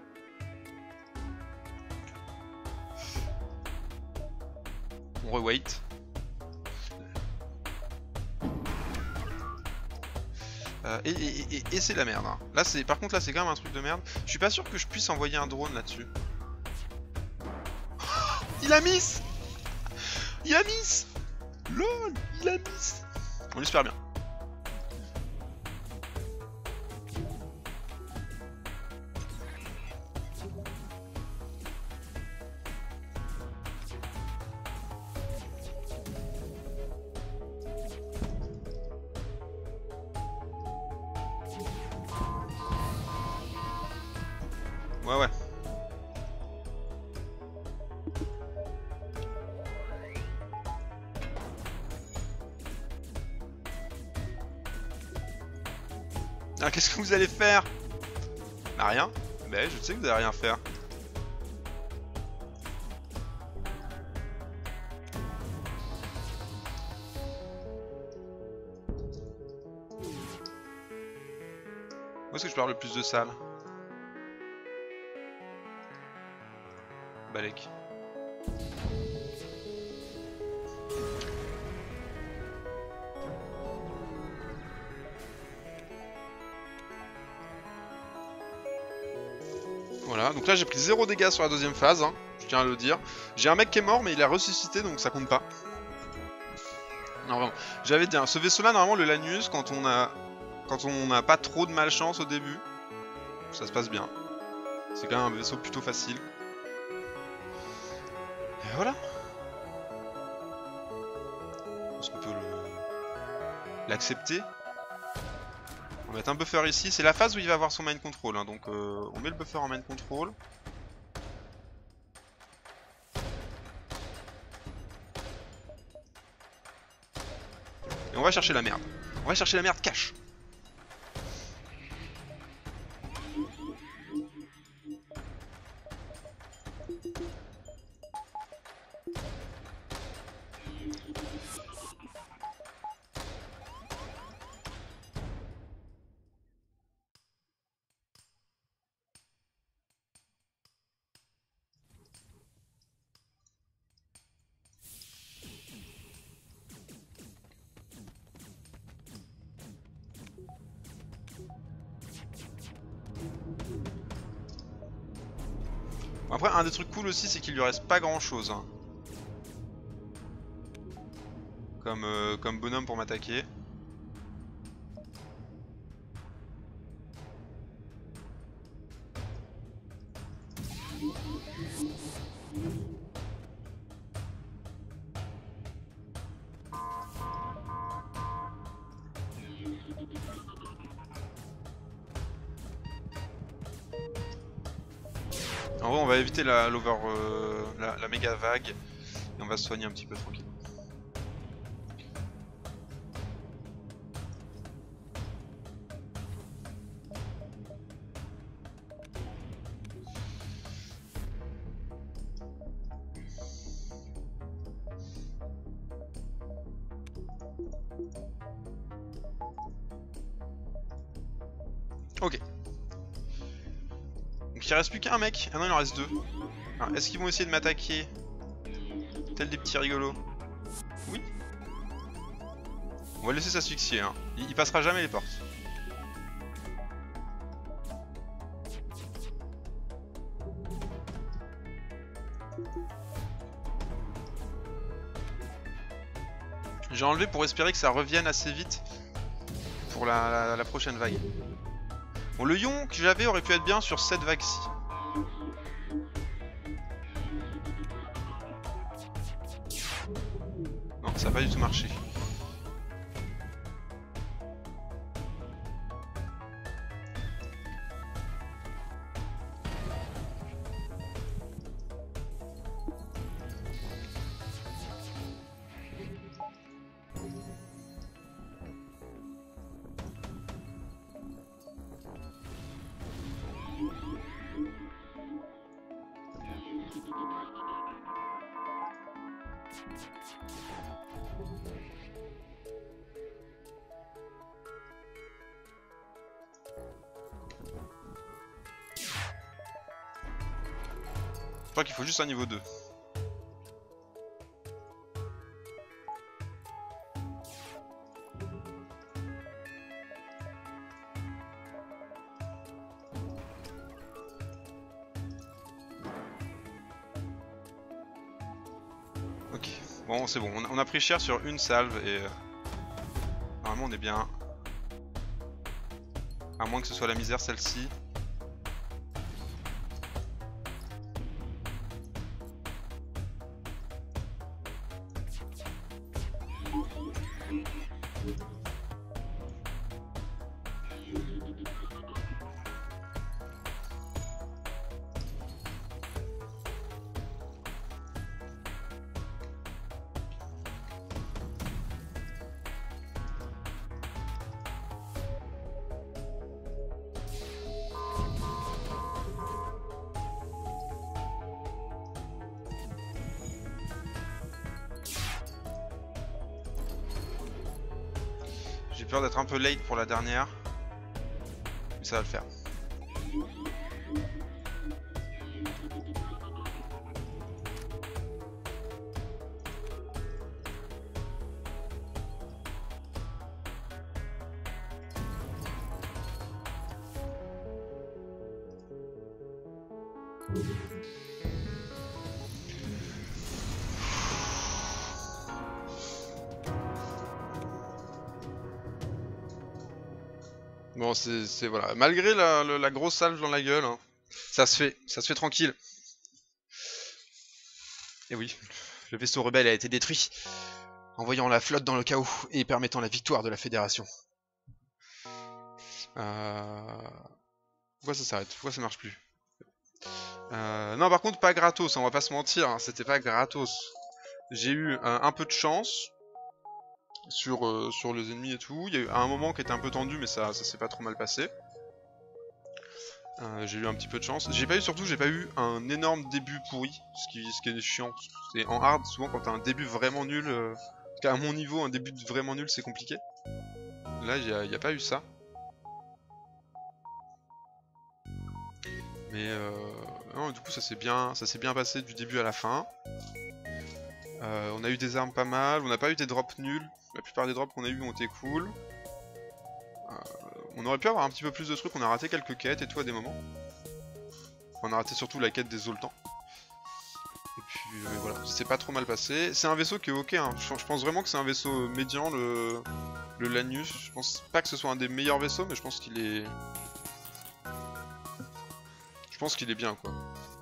On re-wait. Euh, et et, et, et c'est la merde. Hein. Là, c'est, par contre, là, c'est quand même un truc de merde. Je suis pas sûr que je puisse envoyer un drone là-dessus. Il a miss. Il a miss. LOL, il a miss. On l'espère bien. Ouais, ouais. Ah, qu'est-ce que vous allez faire? Bah rien. Bah je sais que vous allez rien faire. Où est-ce que je peux avoir le plus de salles? Balek. Voilà, donc là j'ai pris zéro dégâts sur la deuxième phase, hein, je tiens à le dire. J'ai un mec qui est mort mais il a ressuscité donc ça compte pas. Non vraiment, j'avais dit, hein, ce vaisseau là normalement le Lanius quand on a quand on n'a pas trop de malchance au début, ça se passe bien. C'est quand même un vaisseau plutôt facile. Et voilà. Est-ce qu'on peut l'accepter? On va mettre un buffer ici, c'est la phase où il va avoir son mind control, hein, donc euh, on met le buffer en mind control. Et on va chercher la merde. On va chercher la merde cash. Après, un des trucs cool aussi, c'est qu'il lui reste pas grand chose. Hein. Comme, euh, comme bonhomme pour m'attaquer. En vrai, on va éviter la, l'over, euh, la, la méga vague et on va se soigner un petit peu tranquille. Ok. Donc il reste plus qu'un mec. Ah non, il en reste deux. Est-ce qu'ils vont essayer de m'attaquer tel des petits rigolos? Oui. On va le laisser s'asphyxier. Hein. Il, il passera jamais les portes. J'ai enlevé pour espérer que ça revienne assez vite pour la, la, la prochaine vague. Bon, le ion que j'avais aurait pu être bien sur cette vague-ci. Non, ça n'a pas du tout marché. Je crois qu'il faut juste un niveau deux. Ok, bon c'est bon, on a pris cher sur une salve et euh, normalement on est bien. À moins que ce soit la misère celle-ci. J'ai peur d'être un peu late pour la dernière. Mais ça va le faire. Bon, c'est voilà. Malgré la, la, la grosse salve dans la gueule, hein, ça se fait, ça se fait tranquille. Et oui, le vaisseau rebelle a été détruit, envoyant la flotte dans le chaos et permettant la victoire de la Fédération. Euh... Pourquoi ça s'arrête? Pourquoi ça marche plus? euh... Non, par contre, pas gratos, hein, on va pas se mentir, hein, c'était pas gratos. J'ai eu un, un peu de chance sur, euh, sur les ennemis et tout. Il y a eu un moment qui était un peu tendu, mais ça, ça s'est pas trop mal passé. Euh, j'ai eu un petit peu de chance. J'ai pas eu, surtout, j'ai pas eu un énorme début pourri, ce qui, ce qui est chiant. C'est en hard, souvent quand t'as un début vraiment nul, euh, à mon niveau, un début vraiment nul, c'est compliqué. Là, il n'y a, a pas eu ça. Mais euh, non, du coup, ça s'est bien, ça s'est bien passé du début à la fin. Euh, on a eu des armes pas mal, on n'a pas eu des drops nuls. La plupart des drops qu'on a eu ont été cool. Euh, on aurait pu avoir un petit peu plus de trucs, on a raté quelques quêtes et tout à des moments. On a raté surtout la quête des Zoltans. Et puis euh, voilà, c'est pas trop mal passé. C'est un vaisseau qui est ok, hein. je, je pense vraiment que c'est un vaisseau médian, le, le Lanius. Je pense pas que ce soit un des meilleurs vaisseaux, mais je pense qu'il est... Je pense qu'il est bien, quoi.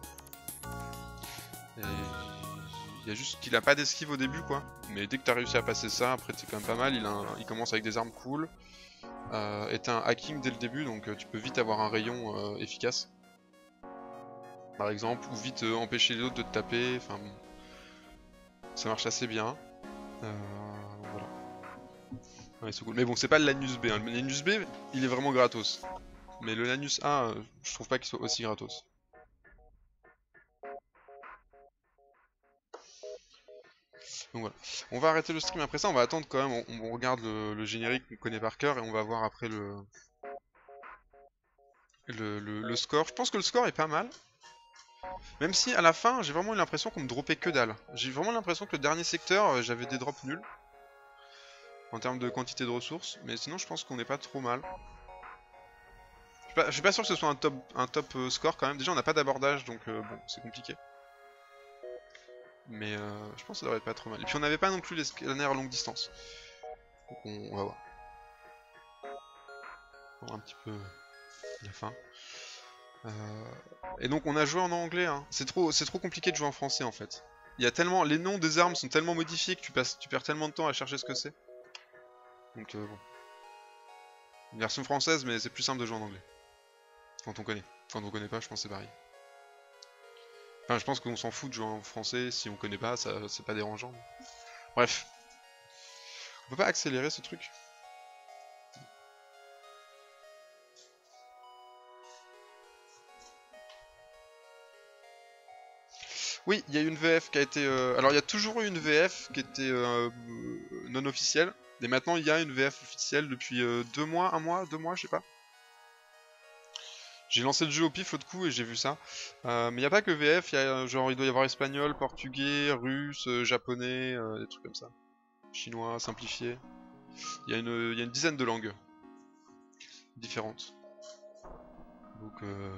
Et... Il y a juste qu'il a pas d'esquive au début, quoi. Mais dès que t'as réussi à passer ça, après c'est quand même pas mal. Il, a un... il commence avec des armes cool. Euh, et t'as un hacking dès le début, donc euh, tu peux vite avoir un rayon euh, efficace. Par exemple, ou vite euh, empêcher les autres de te taper. Enfin, bon. Ça marche assez bien. Euh, voilà. Ouais, c'est cool. Mais bon, c'est pas le Lanius B. Hein. Le Lanius B, il est vraiment gratos. Mais le Lanius A, euh, je trouve pas qu'il soit aussi gratos. Donc voilà. On va arrêter le stream après ça, on va attendre quand même, on, on regarde le, le générique qu'on connaît par cœur et on va voir après le, le, le, le score. Je pense que le score est pas mal. Même si à la fin, j'ai vraiment eu l'impression qu'on me droppait que dalle. J'ai vraiment l'impression que le dernier secteur, euh, j'avais des drops nuls. En termes de quantité de ressources. Mais sinon, je pense qu'on est pas trop mal. Je suis pas, je suis pas sûr que ce soit un top, un top euh, score quand même. Déjà, on n'a pas d'abordage, donc euh, bon, c'est compliqué. Mais euh, je pense que ça devrait être pas trop mal. Et puis on n'avait pas non plus les scanners à longue distance. Donc on, on va voir. On va voir un petit peu la fin. Euh... Et donc on a joué en anglais, hein. C'est trop, c'est trop compliqué de jouer en français en fait. Il y a tellement, les noms des armes sont tellement modifiés que tu passes, tu perds tellement de temps à chercher ce que c'est. Donc euh, bon. Une version française, mais c'est plus simple de jouer en anglais. Quand on connaît. Quand on connaît pas, je pense que c'est pareil. Enfin, je pense qu'on s'en fout de jouer en français, si on connaît pas, ça c'est pas dérangeant. Bref. On peut pas accélérer ce truc? Oui, il y a une V F qui a été... Euh... Alors il y a toujours eu une V F qui était euh, non officielle. Et maintenant il y a une V F officielle depuis euh, deux mois, un mois, deux mois, je sais pas. J'ai lancé le jeu au pif l'autre coup et j'ai vu ça. Euh, mais il n'y a pas que V F, y a, genre il doit y avoir espagnol, portugais, russe, euh, japonais, euh, des trucs comme ça. Chinois, simplifié. Il y, y a une dizaine de langues différentes. Donc euh...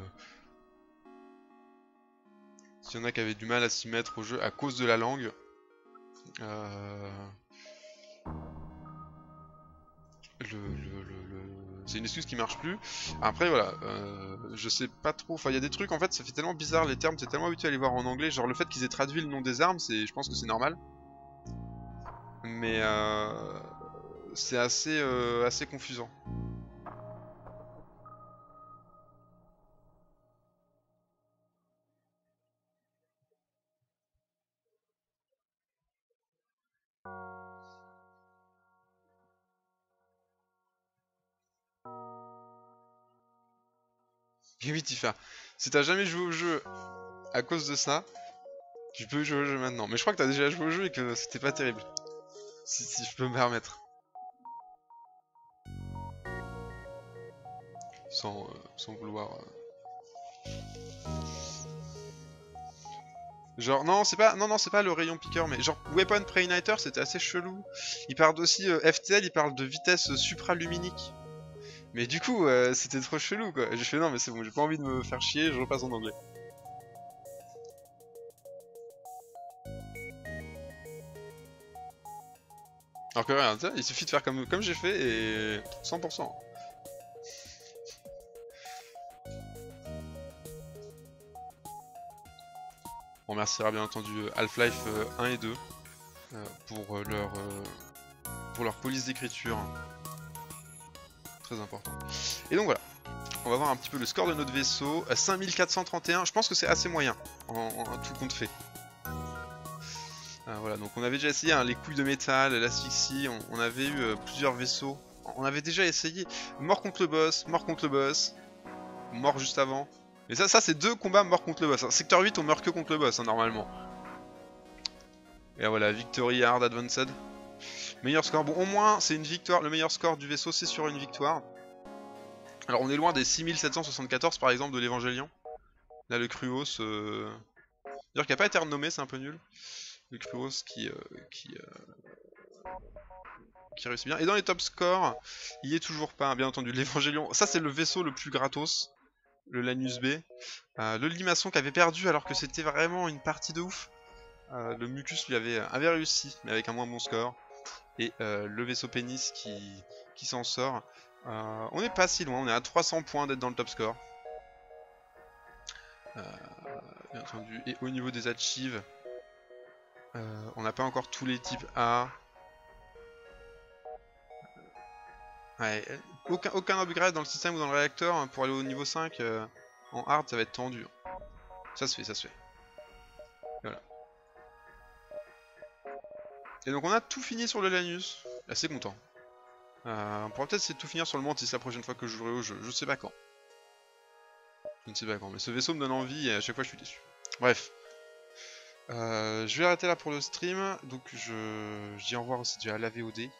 s'il y en a qui avaient du mal à s'y mettre au jeu à cause de la langue, euh... le, le, le, le... c'est une excuse qui marche plus. Après voilà, euh, je sais pas trop, enfin il y a des trucs en fait, ça fait tellement bizarre les termes, t'es tellement habitué à les voir en anglais, genre le fait qu'ils aient traduit le nom des armes, c'est, je pense que c'est normal. Mais euh, c'est assez, euh, assez confusant. Et oui Tifa, si t'as jamais joué au jeu à cause de ça, tu peux jouer au jeu maintenant. Mais je crois que t'as déjà joué au jeu et que c'était pas terrible. Si, si je peux me permettre. sans, euh, sans vouloir... Euh... Genre, non, c'est pas, non, non, c'est pas le rayon piqueur, mais genre, Weapon Pre-Igniter, c'était assez chelou. Il parle aussi, euh, F T L, il parle de vitesse supraluminique. Mais du coup, euh, c'était trop chelou, quoi. J'ai fait, non, mais c'est bon, j'ai pas envie de me faire chier, je repasse en anglais. Alors que regarde, il suffit de faire comme, comme j'ai fait et cent pour cent. On remerciera bien entendu Half-Life un et deux euh, pour, euh, leur, euh, pour leur police d'écriture. Très important. Et donc voilà, on va voir un petit peu le score de notre vaisseau. À cinq mille quatre cent trente et un, je pense que c'est assez moyen en, en, en tout compte fait. Euh, voilà, donc on avait déjà essayé hein, les couilles de métal, l'asphyxie, on, on avait eu euh, plusieurs vaisseaux. On avait déjà essayé mort contre le boss, mort contre le boss, mort juste avant. Mais ça, ça c'est deux combats mort contre le boss. Hein. Secteur huit, on meurt que contre le boss, hein, normalement. Et voilà, Victory Hard Advanced. Meilleur score. Bon, au moins, c'est une victoire. Le meilleur score du vaisseau, c'est sur une victoire. Alors, on est loin des six mille sept cent soixante-quatorze, par exemple, de l'Évangélion. Là, le Cruos... Euh... D'ailleurs, qui n'a pas été renommé, c'est un peu nul. Le Cruos qui... Euh, qui euh... qui réussit bien. Et dans les top scores, il y est toujours pas, bien entendu. L'Évangélion, ça c'est le vaisseau le plus gratos, le Lanus B. Euh, le Limaçon qui avait perdu alors que c'était vraiment une partie de ouf. Euh, le Mucus lui avait, avait réussi, mais avec un moins bon score. Et euh, le vaisseau Pénis qui, qui s'en sort. Euh, on n'est pas si loin, on est à trois cents points d'être dans le top score. Euh, bien entendu. Et au niveau des achieves, euh, on n'a pas encore tous les types A. Ouais, aucun, aucun upgrade dans le système ou dans le réacteur hein, pour aller au niveau cinq euh, en hard, ça va être tendu. Ça se fait, ça se fait. Voilà. Et donc on a tout fini sur le Lanus. Assez content. Euh, on pourra peut-être essayer de tout finir sur le Mantis la prochaine fois que je jouerai au jeu. Je sais pas quand. Je ne sais pas quand. Mais ce vaisseau me donne envie et à chaque fois je suis déçu. Bref. Euh, je vais arrêter là pour le stream. Donc je, je dis au revoir aussi déjà à la V O D.